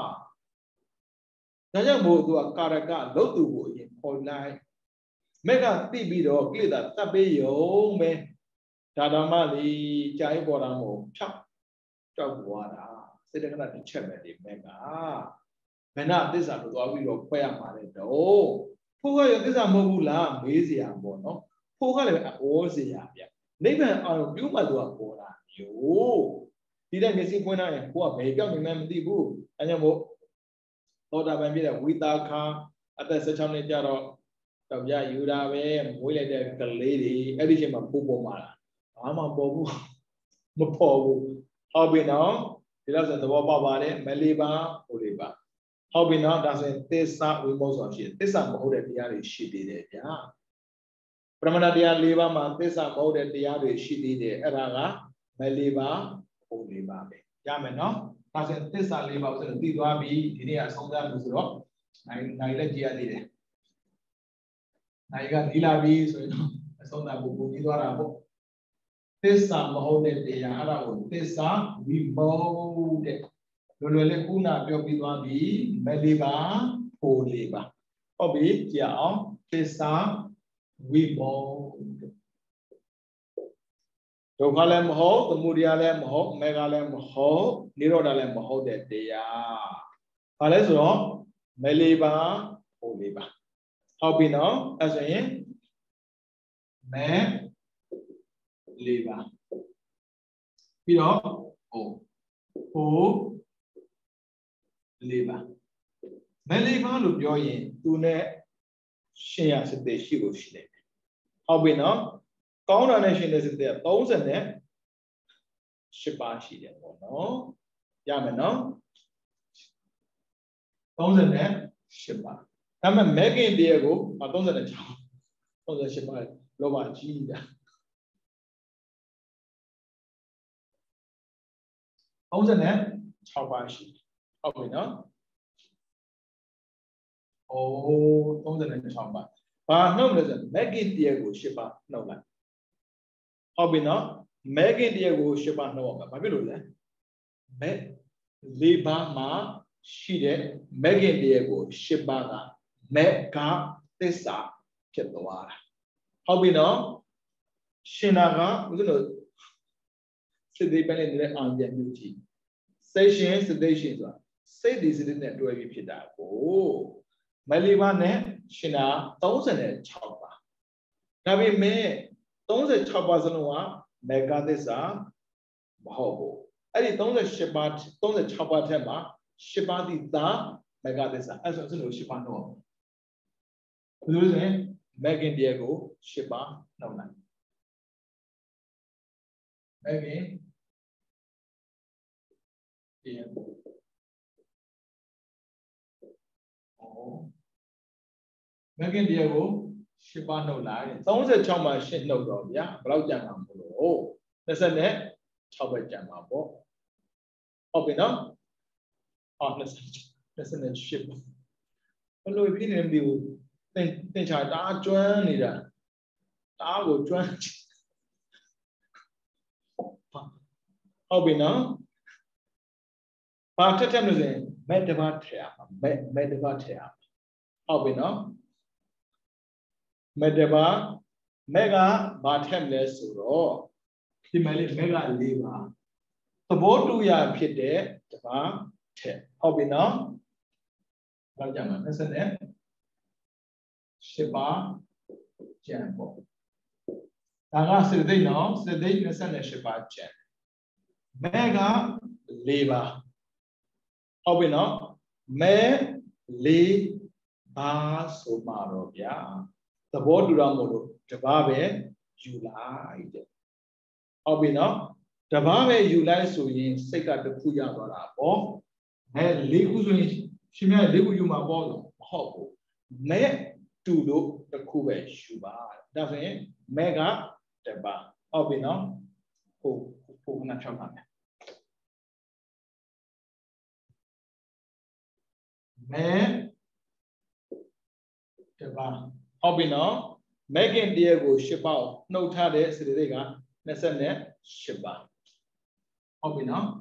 ဒါကြောင့်မို့သူကကာရကလုတ်သူကိုအရင်ပေါ်လိုက်မက်ကသိပြီးတော့ကိလေသာတတ်ပေးရုံပဲဒါဓမ္မလေးကြာရင်ပေါ်တာမဟုတ်ဖြောက်ကြောက်သွားတာစေတကနာတစ်ချက်ပဲဒီမက်ကဘယ်နှသစ္စာလို့သွားပြီးတော့ခွဲရမှာလဲတော့ဖို့ကရသစ္စာမဟုတ်ဘူးလားမေးစရာပေါ့နော်ဖို့ကလည်းဩစရာဗျနိဗ္ဗာန်အောင်ပြုမှသူကပေါ်တာမျိုးဒီတဲ့မျက်စိပွင့်လာရင်ကိုကဘယ်ပြောက်နေမှမသိဘူးအဲကြောင့်မို့သောတာပန်ပြည့်တဲ့ဝိတာခာအသက်၁၆နှစ်ကျတော့ယောက်ျားယူတာပဲမွေးလိုက်တဲ့ကလေးတွေအဲ့ဒီချိန်မှာပို့ပေါ်มาတာဘာမှပေါ်ဘူးမပေါ်ဘူးဟုတ်ပြီနော်ဒီလောက်ဆိုသဘောပေါက်ပါတယ်မလေးပါဟိုလေးပါဟုတ်ပြီနော်ဒါဆိုရင်သစ္စာဝိမုတ်ဆိုတာရှိတယ်သစ္စာမဟုတ်တဲ့တရားတွေရှိသေးတယ်ဗျာပရမဏတရား၄ပါးမှာသစ္စာမဟုတ်တဲ့တရားတွေရှိသေးတယ်အဲ့ဒါကမလေးပါဟိုလေးပါပဲရမယ်နော်ဒါဆိုရင်သစ္စာ၄ပါးဆိုတော့သိသွားပြီဒီနေ့အဆုံးသတ်လို့ဆိုတော့နိုင်နိုင်လက်ကြည့်ရသေးတယ်နိုင်ကဒီလာပြီဆိုရင်တော့အဆုံးသတ်ဖို့ပုံပြီးသွားတာပေါ့သစ္စာမဟုတ်တဲ့တရားအဲ့ဒါကိုသစ္စာဝိမုတ်တဲ့လွယ်လွယ်လေးခုနပြောပြီးသွားပြီမလေးပါဟိုလေးပါဟုတ်ပြီကြည့်အောင်သစ္စာဝိမုတ်ဒုက္ခလည်းမဟုတ်သမုဒယလည်းမဟုတ်မေဃလည်းမဟုတ်နိရောဓလည်းမဟုတ်တဲ့တရားဘာလဲဆိုတော့မလေးပါဟိုလေးပါဟုတ်ပြီနော်အဲဆိုရင်မဲလေးပါပြီးတော့ဟိုဟိုလေးပါမဲလေးပါလို့ပြောရင်သူနဲ့ရှင်းရစတဲ့ရှိကိုရှိတယ်ဟုတ်ပြီနော်ကောင်းတာနဲ့ရှင်းတဲ့စတဲ့၃၀နဲ့၈ပါးရှိတယ်ပေါ့နော်ရမယ်နော်၃၀နဲ့၈ပါးဒါပေမဲ့မဲခင်တရားကို၃၆ ၃၈ပါးလောဘကြီးနေတာ၃၆ပါးရှိဟုတ်ပြီနော်โอ้၃၆ပါးဘာနှုတ်လဲဆိုမဲခင်တရားကို၈ပါးနှုတ်လိုက်ဟုတ်ပြီနော်မဲခင်တရားကို၈ပါးနှုတ်အောင်ဘာဖြစ်လို့လဲမဲ၄ပါးမှာရှိတဲ့မဲခင်တရားကို၈ပါးကမဲကသစ္စာဖြစ်သွားတာဟုတ်ပြီနော်ရှင်နာကဦးဇင်းတို့စိတ်သေးပဲနေတဲ့အောင်ပြန်မျိုးကြည့်စိတ်ရှင်စိတ်ရှင်ဆိုတာစိတ်ဒီစိတ်နဲ့တွဲပြီးဖြစ်တာကိုမလေးပါးနဲ့ရှင်နာ၃၆ပါးဒါပေမဲ့၃၆ပါးစလုံးကမေဃသစ္စာမဟုတ်ဘူးအဲ့ဒီ၃၈ပါး၃၆ပါးထက်မှာ၈ပါးဒီသာမေဃသစ္စာအဲ့ဆိုစလို့၈ပါးတော့ဘယ်လိုလဲမေခင်တရားကို၈ပါးနှုတ်လိုက်မေခင်တရားကိုမေခင်တရားကို၈ပါးနှုတ်လိုက်၃၆မှာ၈နှုတ်တော့ဗျာဘယ်လောက်ကြံမှာမလို့၂၆ပဲကြံမှာပေါ့ဟုတ်ပြီနော်ဟော၂၈ဘယ်လိုဖြစ်နေလဲမသိဘူးသင်သင်ချာတားကျွမ်းနေတာတားကိုကျွမ်းဟုတ်ပြီနော်ဘာထက်ထက်လို့ဆိုရင်မဲ့တစ်ပါးထည့်ရမှာမဲ့မဲ့တစ်ပါးထည့်ရမှာဟုတ်ပြီနော်မဲ့တစ်ပါးမဲ့ကဘာထက်လဲဆိုတော့ဒီမဲ့လေးမဲ့က၄ပါးသဘောတူရဖြစ်တဲ့တစ်ပါးထက်ဟုတ်ပြီနော်ဘာကြမှာ၂၀နဲ့၈ပါးကျန်ပေါ့ဒါကစေသိက်နော်စေသိက်၂၈ပါးကျန်မဲက၄ပါးဟုတ်ပြီနော်မဲ၄ပါးဆိုမှာတော့ဗျာသဘောတူတော့မို့လို့တပါးပဲယူလိုက်တဲ့ဟုတ်ပြီနော်တပါးပဲယူလိုက်ဆိုရင်စိတ်ကတစ်ခုရသွားတာပေါ့မဲ၄ခုဆိုရင်ရှင်မဲ၄ခုယူမှာပေါ့ဆိုမဟုတ်ဘူးမဲတူလို့တစ်ခုပဲယူပါဒါဆိုရင်မဲကတပါးဟုတ်ပြီနော်ဟိုဟိုခဏချောက်ပါမယ်မဲတပါးဟုတ်ပြီနော်မဲခင်တရားကို၈ပါးနှုတ်ထားတဲ့စေတသိက်က၂၈ပါးဟုတ်ပြီနော်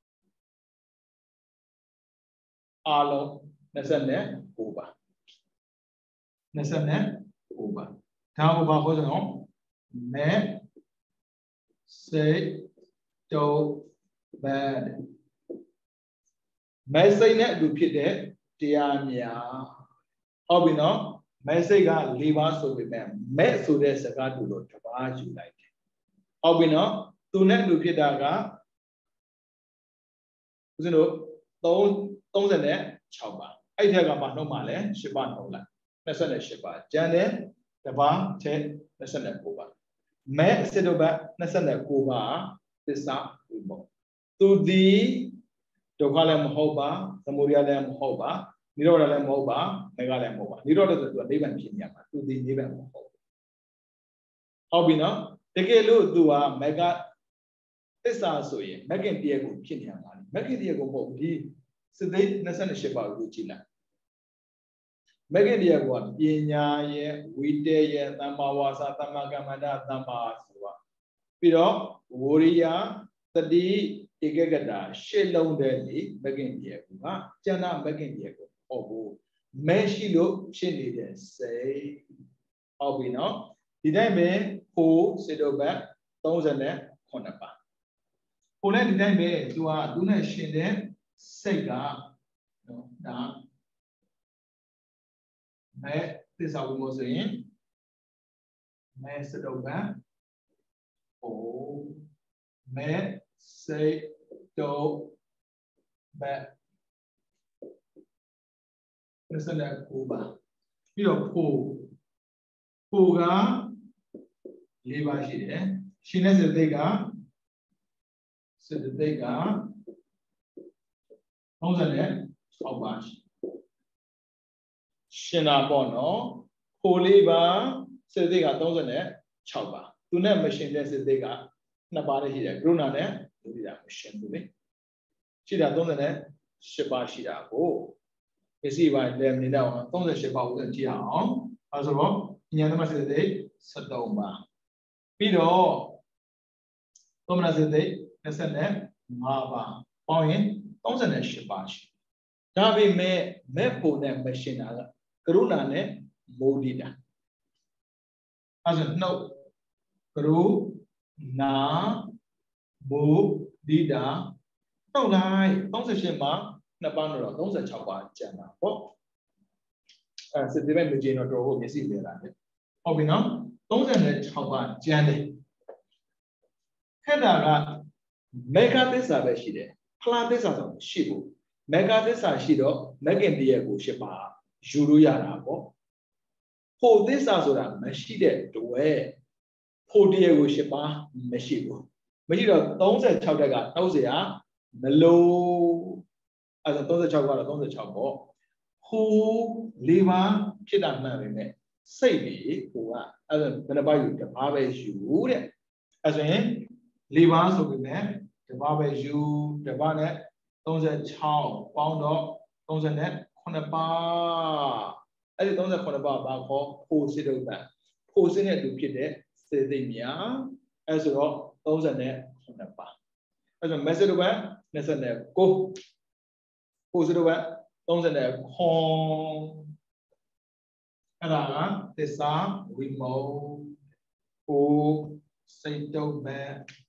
အားလုံး၂၉ပါး၂၉ပါးဒါကိုဘာခေါ်ဆိုတော့မဲစိတ်တုပ်ဘတ်မဲစိတ်နဲ့အတူဖြစ်တဲ့တရားများဟုတ်ပြီနော်မဲစိတ်က၄ပါးဆိုပေမဲ့မဲဆိုတဲ့စကားတူလို့တစ်ပါးယူလိုက်တယ်ဟုတ်ပြီနော်သူနဲ့အတူဖြစ်တာကဦးဇင်းတို့သုံးဆယ်နဲ့ခြောက်ပါအဲ့ထက်ကဘာနှုတ်မှလဲရှစ်ပါနှုတ်လိုက်နှစ်ဆယ်နဲ့ရှစ်ပါကျန်တဲ့တပါးထဲနှစ်ဆယ်နဲ့ကိုးပါမဲအစစ်တို့ဘက်နှစ်ဆယ်နဲ့ကိုးပါသစ္စာဝိမုတ်သူဒီဒုက္ခလည်းမဟုတ်ပါသမုဒယလည်းမဟုတ်ပါနိရောဓလည်းမဟုတ်ပါမေဃလည်းမဟုတ်ပါနိရောဓဆိုသူကနိဗ္ဗာန်ဖြစ်နေမှာသူဒီနိဗ္ဗာန်မဟုတ်ဘူးဟုတ်ပြီနော်တကယ်လို့သူကမေဃသစ္စာဆိုရင်မဂ္ဂင်တရားကိုဖြစ်နေမှာမဂ္ဂင်တရားကိုမဟုတ်ဒီစသိနှစ်ဆယ်နဲ့ရှစ်ပါကိုကြည့်လိုက်မဂ္ဂင်တရားကပညာရဲ့ဝိတ္တရဲ့သမ္မာဝါစာသမ္မာကမ္မန္တသမ္မာဆိုတာပြီးတော့ဝိရိယသတိဧကဂတရှစ်လုံးတည်းလေမဂ္ဂင်တရားကကျန်တာမဂ္ဂင်တရားကိုဟောဖို့မရှိလို့ဖြစ်နေတဲ့စိတ်ဟုတ်ပြီနော်ဒီတိုင်းပဲကိုစေတုဘတ်သုံးဆယ်နဲ့ခုနှစ်ပါကိုလည်းဒီတိုင်းပဲသူကသူနဲ့ရှင်တဲ့စိတ်ကနော်ဒါမဲသစ္စာဝိမုတ်ဆိုရင်မဲစေတုဘတ်ဟိုမဲစေတုဘတ်နှစ်ဆယ်နဲ့ကိုးပါပြီးတော့ဖို့ဖို့ကလေးပါရှိတယ်ရှင်တဲ့စေတိတ်ကစေတိတ်ကသုံးဆယ်နဲ့ခြောက်ပါရှိရှင်တာပေါ့နော်ဖို့လေးပါစေတိတ်ကသုံးဆယ်နဲ့ခြောက်ပါသူနဲ့မရှင်တဲ့စေတိတ်ကနှစ်ပါးလေးရှိတယ်ကရုဏာနဲ့ဒုတိယမရှင်ဘူးလေရှိတာသုံးဆယ်နဲ့ရှစ်ပါးရှိတာကိုပစ္စည်းပိုင်းလည်းနေတော့သုံးဆယ်ရှစ်ပါးဦးဇင်းကြည့်အောင်အဲဆိုတော့ဉာဏ်သမစေတိတ်ဆယ်သုံးပါပြီးတော့သောမနစေတိတ်နှစ်ဆယ်နဲ့ငါးပါပေါင်းရင်သုံးဆယ်နဲ့ရှစ်ပါရှိဒါပေမဲ့မဲ့ဖို့နဲ့မရှင်တာကကရုဏာနဲ့မောဒိတာအဲဆိုနှုတ်ကရုဏာမောဒိတာနှုတ်လိုက်သုံးဆယ်ရှစ်ပါနှစ်ပါးတော့သုံးဆယ်ခြောက်ပါကျန်တာပေါ့အဲစတိမဲ့မကျင်းတော့တော်ဖို့မျက်စိလဲတာလေဟုတ်ပြီနော်သုံးဆယ်နဲ့ခြောက်ပါကျန်တယ်ခက်တာကမေဃသစ္စာပဲရှိတယ်ဖလားသစ္စာဆိုရှိဘူးမေဃသစ္စာရှိတော့မဂ္ဂင်တရားကိုရှစ်ပါယူလို့ရတာပေါ့ဖို့သစ္စာဆိုတာမရှိတဲ့တွေ့ဖို့တရားကိုရှစ်ပါမရှိဘူးမရှိတော့သုံးဆယ်ခြောက်တက်ကနှုတ်เสียမလို့အဲဒါသုံးဆယ်ခြောက်ကတော့သုံးဆယ်ခြောက်ပေါ့ဟိုလေးပါဖြစ်တာမှန်ပဲနဲ့စိတ်လေဟိုကအဲဒါဘယ်နှပါယူတစ်ပါးပဲယူတဲ့အဲဆိုရင်လေးပါဆိုပြီးနဲ့တစ်ပါးပဲယူတစ်ပါးနဲ့သုံးဆယ်ခြောက်ပေါင်းတော့သုံးဆယ်နဲ့ခုနှစ်ပါးအဲ့ဒီသုံးဆယ်ခုနှစ်ပါးဘာခေါ်ဖို့စိတ်ဥပ္ပံဖို့စိတ်နဲ့တူဖြစ်တဲ့စေသိများအဲဆိုတော့သုံးဆယ်နဲ့ခုနှစ်ပါးအဲဆိုမက်ဆေ့ဥပ္ပံနှစ်ဆယ်နဲ့ကိုးဖို့စိတ်ဥပ္ပံသုံးဆယ်နဲ့ခွန်အဲ့ဒါကသစ္စာဝိမုတ်ကိုစိတ်တုပ်ပဲ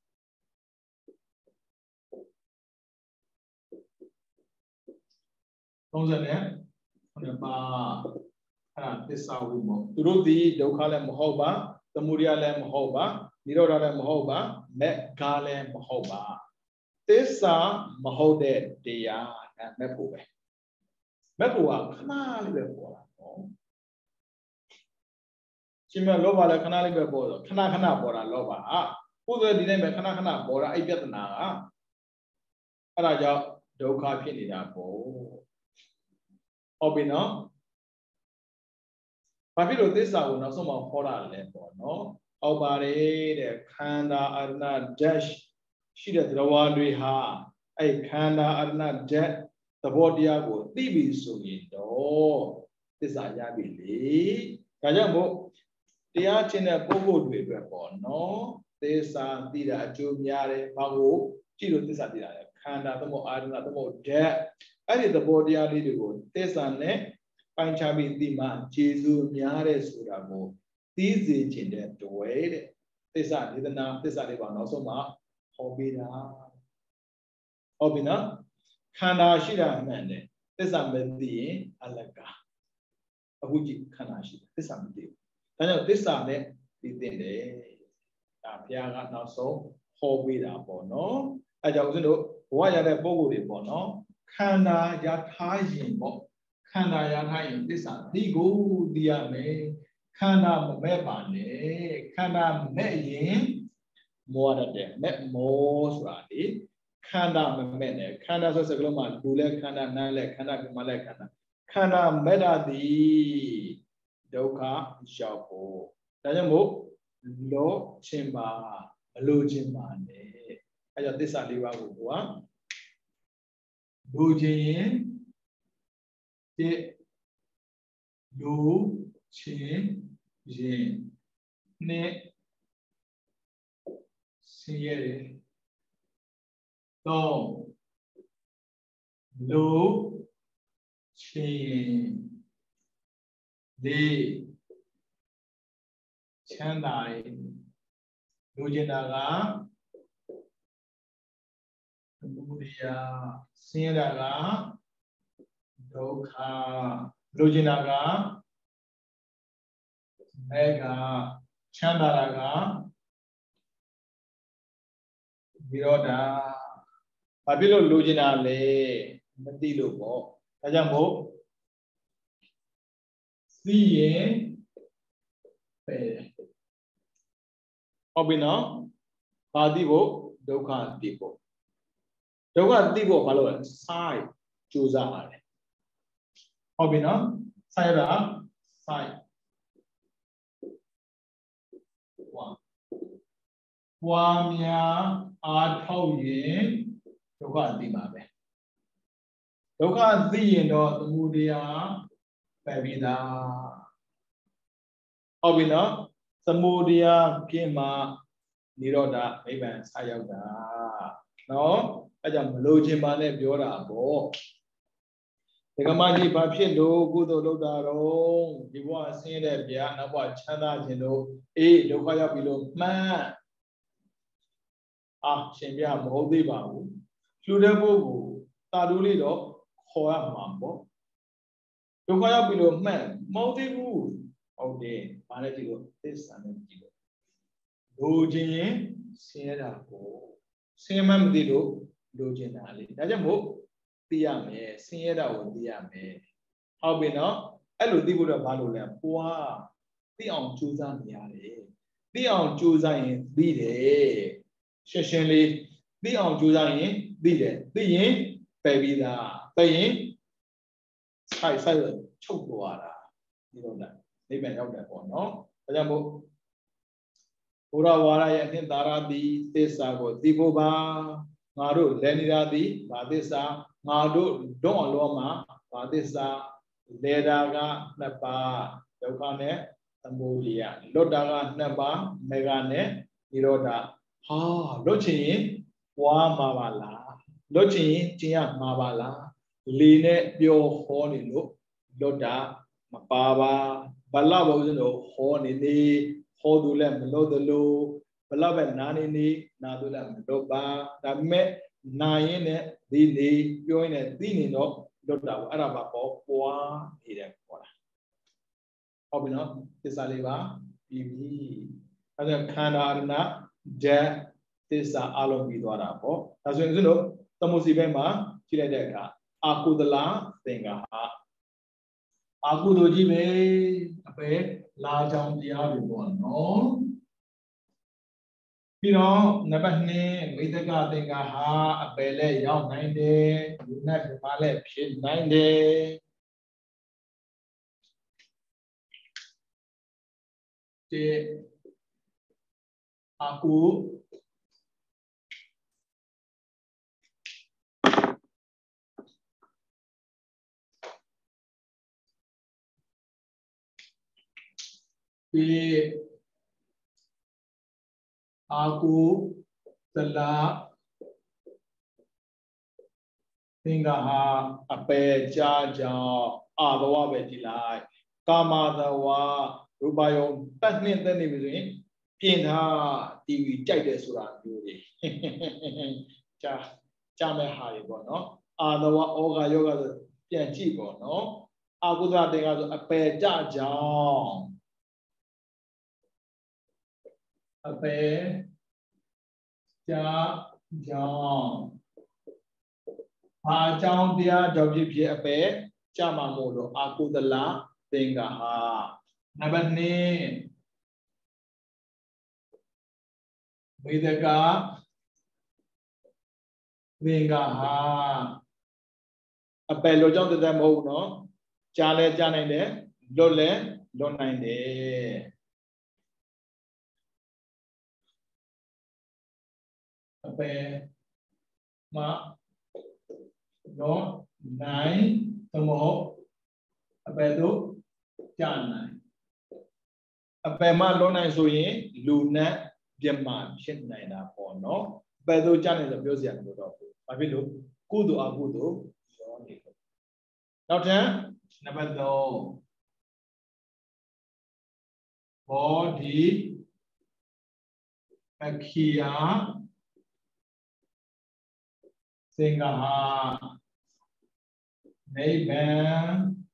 သုံးဆယ်နဲ့ခုနှစ်ပါးအဲ့ဒါသစ္စာဝိမုတ်သူတို့ဒီဒုက္ခလည်းမဟုတ်ပါသမုဒယလည်းမဟုတ်ပါနိရောဓလည်းမဟုတ်ပါမေဃလည်းမဟုတ်ပါသစ္စာမဟုတ်တဲ့တရားအဲမဲ့ဖို့ပဲမဲ့ဖို့ကခဏလေးပဲပေါ်လာနော်ရှင်မလောဘလည်းခဏလေးပဲပေါ်တော့ခဏခဏပေါ်တာလောဘอ่ะကိုယ်ဆိုဒီတိုင်းပဲခဏခဏပေါ်တာအဲ့ပြဿနာကအဲ့ဒါကြောင့်ဒုက္ခဖြစ်နေတာပေါ့ဟုတ်ပြီနော်ဘာဖြစ်လို့သစ္စာကိုနောက်ဆုံးမှခေါ်တာလဲပေါ့နော်ဟုတ်ပါတယ်တဲ့ခန္ဓာအရဏဓာတ်ရှိတဲ့သရဝါတွေဟာအဲ့ခန္ဓာအရဏဓာတ်သဘောတရားကိုသိပြီဆိုရင်တော့သစ္စာရပြီလေဒါကြောင့်မို့တရားချင်းတဲ့ပုဂ္ဂိုလ်တွေအတွက်ပေါ့နော်သစ္စာသိတာအကျိုးများတယ်ဘာကိုကြည့်လို့သစ္စာသိတာလဲခန္ဓာသမုအာရဏသမုဓာတ်အဲ့ဒီသဘောတရားလေးတွေကိုသစ္စာနဲ့ပိုင်းခြားပြီးသိမှကျေစုများတဲ့ဆိုတာကိုသိစေခြင်းတဲ့တွေ့တဲ့သစ္စာဒေသနာသစ္စာလေးပါနောက်ဆုံးမှဟောပေးတာဟုတ်ပြီနော်ခန္ဓာရှိတာမှန်တယ်သစ္စာမသိရင်အလကားအခုကြည့်ခန္ဓာရှိတယ်သစ္စာမသိဘူးဒါကြောင့်သစ္စာနဲ့သိသင့်တယ်ဒါဘုရားကနောက်ဆုံးဟောပေးတာပေါ့နော်အဲကြောင့်ဦးဇင်းတို့ဘဝရတဲ့ပုံကိုယ်တွေပေါ့နော်ခန္ဓာရထားရင်ပေါ့ခန္ဓာရထားရင်သစ္စာဒီကိုသိရမယ်ခန္ဓာမမဲ့ပါနဲ့ခန္ဓာမဲ့ရင်မောရတဲ့မဲ့မောဆိုတာလေခန္ဓာမမဲ့နဲ့ခန္ဓာဆိုစကလုံးမှာလူလဲခန္ဓာနားလဲခန္ဓာပြမလဲခန္ဓာခန္ဓာမဲ့တာသည်ဒုက္ခရောက်ဖို့ဒါကြောင့်မို့လောခြင်းပါမလိုခြင်းပါနဲ့အဲကြောင့်သစ္စာလေးပါးကိုကိုကလိုခြင်းရင်တဲ့လိုခြင်းရင်နဲ့ဆင်းရဲတယ်တော့လိုခြင်းလေးချမ်းသာတယ်လိုချင်တာကသမုဒယဆင်းရဲတာကဒုက္ခလိုချင်တာကမေဃချမ်းသာတာကနိရောဓဘာဖြစ်လို့လိုချင်တာလဲမသိလို့ပေါ့ဒါကြောင့်မို့သိရင်ပဲဟုတ်ပြီနော်ဘာသိဖို့ဒုက္ခသိဖို့ဒုက္ခသိဖို့ဘာလို့လဲစိုက်ကြိုးစားရတယ်ဟုတ်ပြီနော်စိုက်ရတာစိုက်ဝါပွားများအားထုတ်ရင်ဒုက္ခသိမှာပဲဒုက္ခသိရင်တော့သမုဒယပယ်ပြီးသားဟုတ်ပြီနော်သမုဒယကင်းမှာနိရောဓနိဗ္ဗာန်ဆက်ရောက်တာနော်အဲကြောင့်မလိုချင်ပါနဲ့ပြောတာပေါ့ဒကမကြီးဘာဖြစ်လို့ကုသိုလ်လုပ်တာတော့ဒီဘဝဆင်းရဲတဲ့ဗျာနောက်ဘဝချမ်းသာခြင်းတို့အေးဒုက္ခရောက်ပြီလို့မှန်းအာရှင်ပြမဟုတ်သေးပါဘူးလှူတဲ့ပုဂ္ဂိုလ်တာတူးလေးတော့ခေါ်ရမှာပေါ့ဒုက္ခရောက်ပြီလို့မှန်းမဟုတ်သေးဘူးဟုတ်တယ်ဘာလဲကြည့်လို့သစ္စာနဲ့ကြည့်လို့လိုချင်ရင်ဆင်းရဲတာကိုဆင်းရဲမှမသိလို့လိုချင်တာလေဒါကြောင့်မို့သိရမယ်ဆင်းရဲတာကိုသိရမယ်ဟုတ်ပြီနော်အဲ့လိုသိဖို့တော့ဘာလို့လဲပွားသိအောင်ကြိုးစားနေရတယ်သိအောင်ကြိုးစားရင်သိတယ်ရှင်းရှင်းလေးသိအောင်ကြိုးစားရင်သိတယ်သိရင်ပယ်ပြီးသားပယ်ရင်ဆိုင်ဆိုင်ချုပ်သွားတာဒီလိုလားနိဗ္ဗာန်ရောက်တယ်ပေါ့နော်ဒါကြောင့်မို့ဘုရားဝါရရဲ့အနှစ်သာရသည်သစ္စာကိုသိဖို့ပါငါတို့လည်းနေတာသည်ဘာသစ္စာငါတို့ဒုံအလောမှာဘာသစ္စာလေတာကနှစ်ပါးဒုက္ခနဲ့သမုဒယလွတ်တာကနှစ်ပါးမေဃနဲ့နိရောဓဟာလွတ်ချင်ရင်ပွားမှာပါလားလွတ်ချင်ရင်ကျင့်ရမှာပါလားလေနဲ့ပြောဟောနေလို့လွတ်တာမပါပါဘလဘုရားတို့ဟောနေနေဟောသူလည်းမလို့သလိုဘလပဲနာနေနေနာသူလည်းမလို့ပါဒါပေမဲ့နာရင်နဲ့ဒီနေပြောရင်လည်းသိနေတော့လွတ်တာပေါ့အဲ့ဒါပါပေါ့ပွားနေတယ်ပေါ့လားဟုတ်ပြီနော်သစ္စာလေးပါပြီးပြီအဲ့ဒါခန္ဓာရဏဓာတ်သစ္စာအလုံးပြီးသွားတာပေါ့ဒါဆိုရင်ဦးဇင်းတို့သမုစီဘက်မှာကြည့်လိုက်တဲ့အခါအာကုသလသင်္ကာဟအာကုသိုလ်ကြီးပဲအပဲလာကြောင်တရားတွေပေါ့နော်ပြီးတော့နံပါတ်နှစ်မိတ္တကသင်္ကာဟအပယ်လည်းရောက်နိုင်တယ်လူနဲ့ပြမလည်းဖြစ်နိုင်တယ်ဒီအာကုဒီအာကုသလသင်္ကာဟအပယ်ကြာကြောင့်အာဘဝပဲကြည်လိုက်ကာမသဝရူပယုံတက်နှင့်တက်နေပြီဆိုရင်ပြင်ထားတီဗီကြိုက်တယ်ဆိုတာမျိုးတွေကြာကြာမဲ့ဟာတွေပေါ့နော်အာသဝဩဃယောဂဆိုပြန်ကြည့်ပေါ့နော်အာကုသလသင်္ကာဆိုအပယ်ကြာကြောင့်အပယ်ကြာကြောင့်ဘာအကြောင်းတရားကြောင့်ဖြစ်ဖြစ်အပဲကြမှာမို့လို့အာကုသလသင်္ကာဟနံပါတ်နှစ်ဝေဒကသင်္ကာဟအပယ်လို့ကြောင့်တည်းမဟုတ်ဘူးနော်ကြားလဲကြားနိုင်တယ်လွတ်လဲလွတ်နိုင်တယ်အပယ်မှာလွတ်နိုင်သမဟုတ်အပယ်တို့ကြားနိုင်အပယ်မှာလွတ်နိုင်ဆိုရင်လူနဲ့ပြမဖြစ်နိုင်တာပေါ့နော်အပယ်တို့ကြားနိုင်ဆိုပြောစရာမလိုတော့ဘူးဘာဖြစ်လို့ကုသိုလ်အကုသိုလ်ရောနေလို့နောက်ထပ်နံပါတ်သုံးဘောဒီအခီယာသင်္ကာဟနိဗ္ဗာန်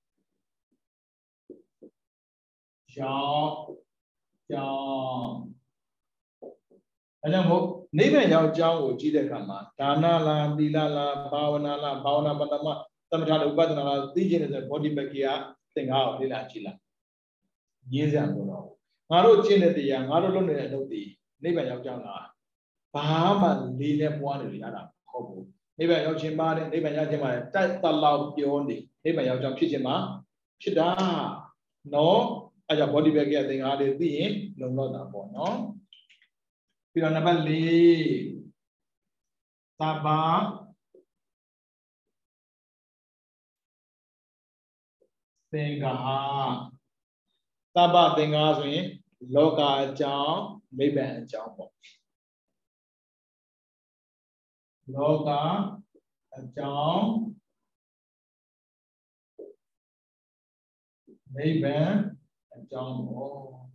ရောက်ကြောင်းအဲကြောင့်မို့နိဗ္ဗာန်ရောက်ကြောင်းကိုကြည့်တဲ့အခါမှာဒါနလားသီလလားဘာဝနာလားဘာဝနာပတ္တမသမထဥပဒနာလားသိခြင်းတဲ့ဘောဓိပက္ခိယသင်္ကာဟကိုလေ့လာကြည့်လိုက်ရင်းစရာမလိုတော့ငါတို့ကျင့်တဲ့တရားငါတို့လုပ်နေတဲ့အလုပ်တွေနိဗ္ဗာန်ရောက်ကြောင်းလားဘာမှလေးနဲ့ပွားနေရတာမဟုတ်ဘူးနိဗ္ဗာန်ရောက်ခြင်းပါတယ်နိဗ္ဗာန်ရောက်ခြင်းပါတယ်တိုက်တလောက်ပြောနေနိဗ္ဗာန်ရောက်ကြောင်းဖြစ်ခြင်းမှာဖြစ်တာနော်အဲကြောင့်ဘောဓိပက္ခိယသင်္ကာဟတွေသိရင်လုံလောက်တာပေါ့နော်ပြီးတော့နံပါတ်လေးသဗ္ဗသင်္ကာဟသဗ္ဗသင်္ကာဟဆိုရင်လောကအကြောင်းနိဗ္ဗာန်အကြောင်းပေါ့လောကအကြောင်းနိဗ္ဗာန်အကြောင်းပေါ့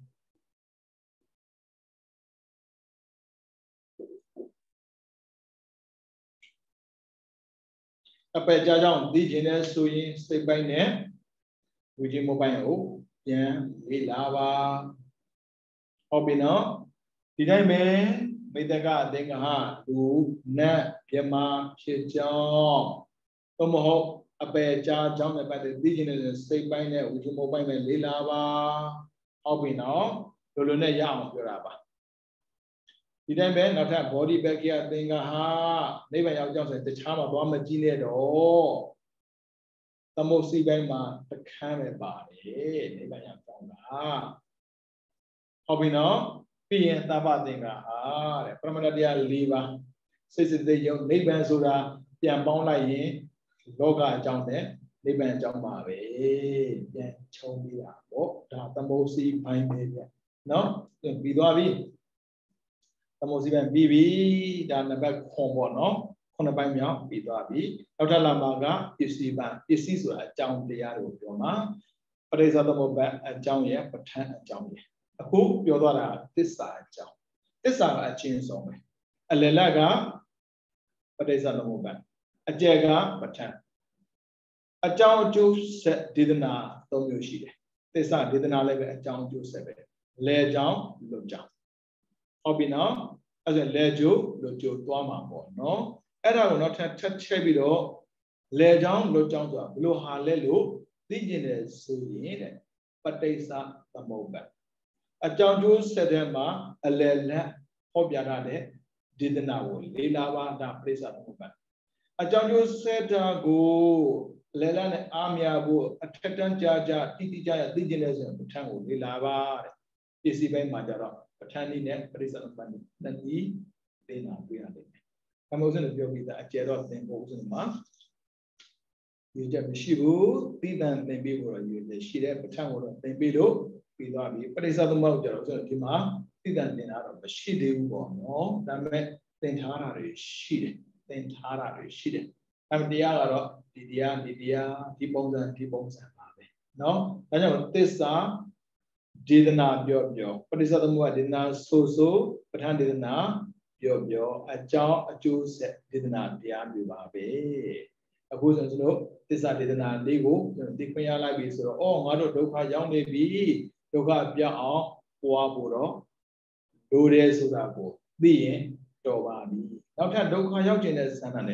အပယ်ကြကြောင်းသိခြင်းနဲ့ဆိုရင်စိတ်ပိုင်းနဲ့ဝိခြင်းမပိုင်းကိုပြန်လေ့လာပါဟုတ်ပြီနော်ဒီတိုင်းပဲမိတ္တကအသင်္ကာဟလူနတ်ပြမဖြစ်ကြောင်းသို့မဟုတ်အပယ်ကြားကြောင်းနဲ့ပတ်သက်သိခြင်းနဲ့စိတ်ပိုင်းနဲ့ဝိခြင်းမပိုင်းပဲလေ့လာပါဟုတ်ပြီနော်လိုလိုနဲ့ရအောင်ပြောတာပါဒီတိုင်းပဲနောက်ထပ် body back ရသင်္ကာဟနိဗ္ဗာန်ရောက်ကြောင်းဆိုတခြားမှာသွားမကြည့်နဲ့တော့သမုတ်စီပိုင်းမှာတခမ်းပဲပါတယ်နိဗ္ဗာန်ရောက်ကြောင်းလားဟုတ်ပြီနော်ပြီးရင်သဗ္ဗသင်္ကာဟတဲ့ပရမတ္တတရား၄ပါးစိတ်စိတ်သိယုံနိဗ္ဗာန်ဆိုတာပြန်ပေါင်းလိုက်ရင်လောကအကြောင်းနဲ့နိဗ္ဗာန်အကြောင်းပါပဲပြန်ခြုံပြတာပေါ့ဒါသမုတ်စီပိုင်းပဲဗျနော်ပြီးသွားပြီသမုတ်စီပိုင်းပြီးပြီဒါနံပါတ်ခွန်ပေါ့နော်ခုနှစ်ပိုင်းမြောက်ပြီးသွားပြီနောက်ထပ်လာမှာကပစ္စည်းပိုင်းပစ္စည်းဆိုတာအကြောင်းတရားတွေကိုပြောမှာပရိစ္ဆေသမုပ္ပါအကြောင်းရဲ့ပဋ္ဌာန်းအကြောင်းရဲ့အခုပြောသွားတာသစ္စာအကြောင်းသစ္စာကအချင်းဆုံးပဲအလယ်လကပရိစ္ဆေသမုပ္ပါအကျက်ကပဋ္ဌာန်းအကြောင်းအကျိုးဆက်ဒေသနာသုံးမျိုးရှိတယ်သစ္စာဒေသနာလည်းပဲအကြောင်းအကျိုးဆက်ပဲလဲအကြောင်းလွတ်ကြောင်းဟုတ်ပြီနော်အဲ့ဒါလဲကျိုးလွတ်ကျိုးသွားမှာပေါ့နော်အဲ့ဒါကိုတော့ထပ်ထပ်ချက်ပြီးတော့လဲကြောင်းလွတ်ကြောင်းဆိုတာဘလို့ဟာလဲလို့သိကျင်တယ်ဆိုရင်တဲ့ပဋိစ္စသမုပ္ပါအကြောင်းကျိုးဆက်တဲ့မှာအလယ်လက်ဟောပြထားတဲ့ဒေသနာကိုလေးလာပါဒါပဋိစ္စသမုပ္ပါအကြောင်းကျိုးဆက်တာကိုလဲလက်နဲ့အားမရဖို့အထက်တန်းကြာကြာတိတိကျကျသိကျင်တယ်ဆိုရင်ပဋ္ဌာန်းကိုလေးလာပါတဲ့ပစ္စည်းပိုင်းမှာကြတော့ပဋ္ဌာန်းနည်းနဲ့ပဋိစ္စသမုပ္ပါနည်းနှစ်နည်းသင်တာတွေ့ရတယ်အမောစနေပြောပြီးသားအကျယ်တော့သင်ဖို့ဥစဉ်မှာဒီချက်မရှိဘူးသိတန်သင်ပေးဖို့တော့ရည်ရည်ရှိတယ်ပဋ္ဌာန်းကိုတော့သင်ပေးလို့ပြီးသွားပြီပဋိစ္စသမုပ္ပါကျတော့ဆိုတော့ဒီမှာသိတန်သင်တာတော့မရှိသေးဘူးပေါ့နော်ဒါပေမဲ့သင်ထားတာတွေရှိတယ်သင်ထားတာတွေရှိတယ်အဲတရားကတော့ဒီတရားဒီတရားဒီပုံစံဒီပုံစံပါပဲနော်ဒါကြောင့်သစ္စာဒေသနာပြောပြောပဋိစ္စသမုပ္ပါဒေသနာဆိုဆိုပဋ္ဌာန်းဒေသနာပြောပြောအကြောင်းအကျိုးဆက်ဒေသနာတရားမျိုးပါပဲအခုဆိုကျွန်တော်သစ္စာဒေသနာလေးကိုကျွန်တော်သိခွင့်ရလိုက်ပြီဆိုတော့အော်ငါတို့ဒုက္ခရောက်နေပြီဒုက္ခပြောင်းအောင်ပွားဖို့တော့လိုတယ်ဆိုတာကိုသိရင်တော်ပါပြီနောက်ထပ်ဒုက္ခရောက်ခြင်းတဲ့ဆန္ဒနဲ့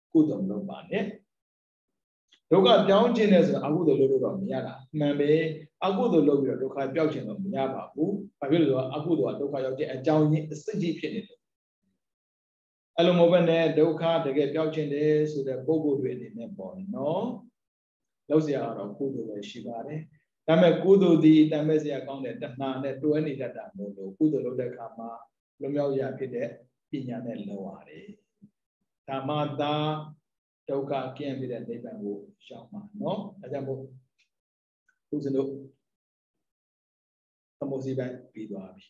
ကုသိုလ်မလုပ်ပါနဲ့ဒုက္ခပြောင်းခြင်းနဲ့ဆိုတော့အကုသိုလ်လုပ်လို့တော့မရတာမှန်ပဲအကုသိုလ်လုပ်ပြီးတော့ဒုက္ခပြောင်းခြင်းတော့မရပါဘူးဘာဖြစ်လို့လဲဆိုတော့အကုသိုလ်ကဒုက္ခရောက်ခြင်းအကြောင်းရင်းအစစ်ကြီးဖြစ်နေတယ်အဲ့လိုမဟုတ်ဘဲနဲ့ဒုက္ခတကယ်ပြောင်းခြင်းတယ်ဆိုတဲ့ပုဂ္ဂိုလ်တွေအနေနဲ့ပေါ့နော်လောက်စရာတော့ကုသိုလ်ပဲရှိပါတယ်ဒါပေမဲ့ကုသိုလ်ဒီတန်မဲ့စရာကောင်းတဲ့တဏှာနဲ့တွဲနေတတ်တာမို့လို့ကုသိုလ်လုပ်တဲ့အခါမှာလွန်မြောက်ရဖြစ်တဲ့ပညာနဲ့လုပ်ရတယ်ဓမ္မတာဒုက္ခကင်းပြီးတဲ့နိဗ္ဗာန်ကိုရောက်မှာနော်ဒါကြောင့်မို့ဦးဇင်းတို့သမုစီပိုင်းပြီးသွားပြီ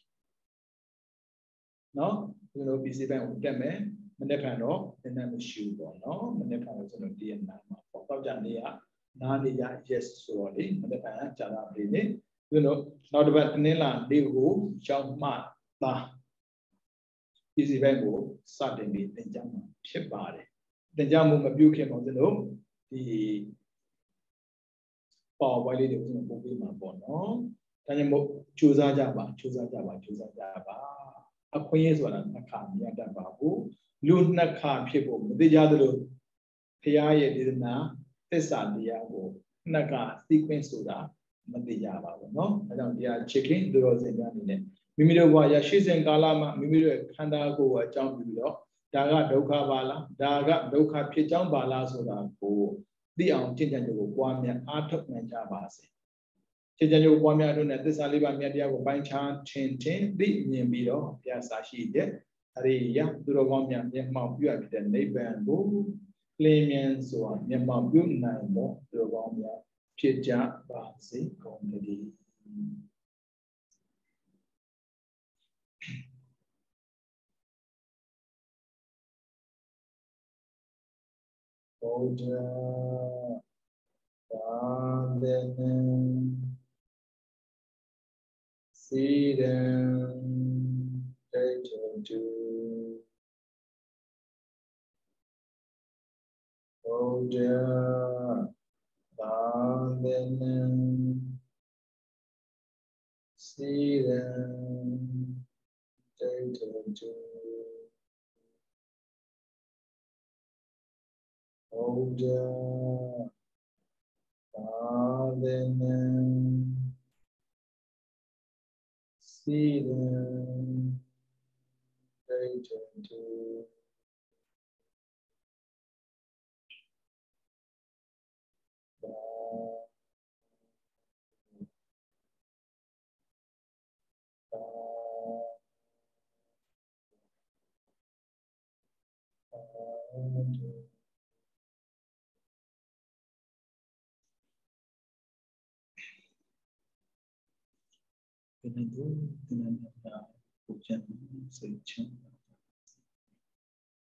နော်ဦးဇင်းတို့ပစ္စည်းပိုင်းကိုတက်မယ်မနေ့ကတော့နည်းနည်းမရှိဘူးပေါ့နော်မနေ့ကတော့ကျွန်တော်တည့်ရနာမှာပေါ့တော့ကြနေရနားနေရ yes ဆိုတော့လေမနေ့ကကြာတာပြည်နေဦးဇင်းတို့နောက်တစ်ပတ်တင်းလာလေးကိုရောက်မှသာပစ္စည်းပိုင်းကိုစတင်ပြီးသင်ကြားမှာဖြစ်ပါတယ်သင်ကြားမှုမပြုခင်ပေါ့ကျွန်တော်ဒီပေါ်ဝိုင်းလေးတွေကိုကျွန်တော်ပို့ပေးမှာပေါ့နော်ဒါကြောင့်မို့ကြိုးစားကြပါကြိုးစားကြပါကြိုးစားကြပါအခွင့်အရေးဆိုတာနှစ်ခါမရတတ်ပါဘူးလူနှစ်ခါဖြစ်ဖို့မသိကြသလိုဘုရားရဲ့ဒေသနာသစ္စာတရားကိုနှစ်ခါ sequence ဆိုတာမသိကြပါဘူးเนาะအဲကြောင့်တရားချစ်ခင်သူတော်စင်များအနေနဲ့မိမိတို့ဘဝရရှိစဉ်ကာလမှာမိမိတို့ရဲ့ခန္ဓာကိုယ်ကိုအကြောင်းပြုပြီးတော့ဒါကဒုက္ခပါလားဒါကဒုက္ခဖြစ်ကြောင်းပါလားဆိုတာကိုသိအောင်ကျင့်ကြံကြကိုပွားများအားထုတ်နိုင်ကြပါစေကျင့်ကြံကြကိုပွားများတို့နဲ့သစ္စာလေးပါးမြတ်တရားကိုပိုင်းခြားထင်ထင်သိမြင်ပြီးတော့ဘုရားစာရှိတဲ့အရိယာသူတော်ကောင်းများမျက်မှောက်ပြုအပ်တဲ့နိဗ္ဗာန်ကိုလင်းမြန်စွာမျက်မှောက်ပြုနိုင်သောသူတော်ကောင်းများဖြစ်ကြပါစေကုန်သတည်းဘုရားသာသနာစီရံဒိဋ္ဌိတုဘုရားသာသနာစီရံဒိဋ္ဌိတုဘုရားသာသနာစီရံဒိဋ္ဌိတုဒီနေ့ဒီနေ့မှာဘုရားစိတ်ချမ်း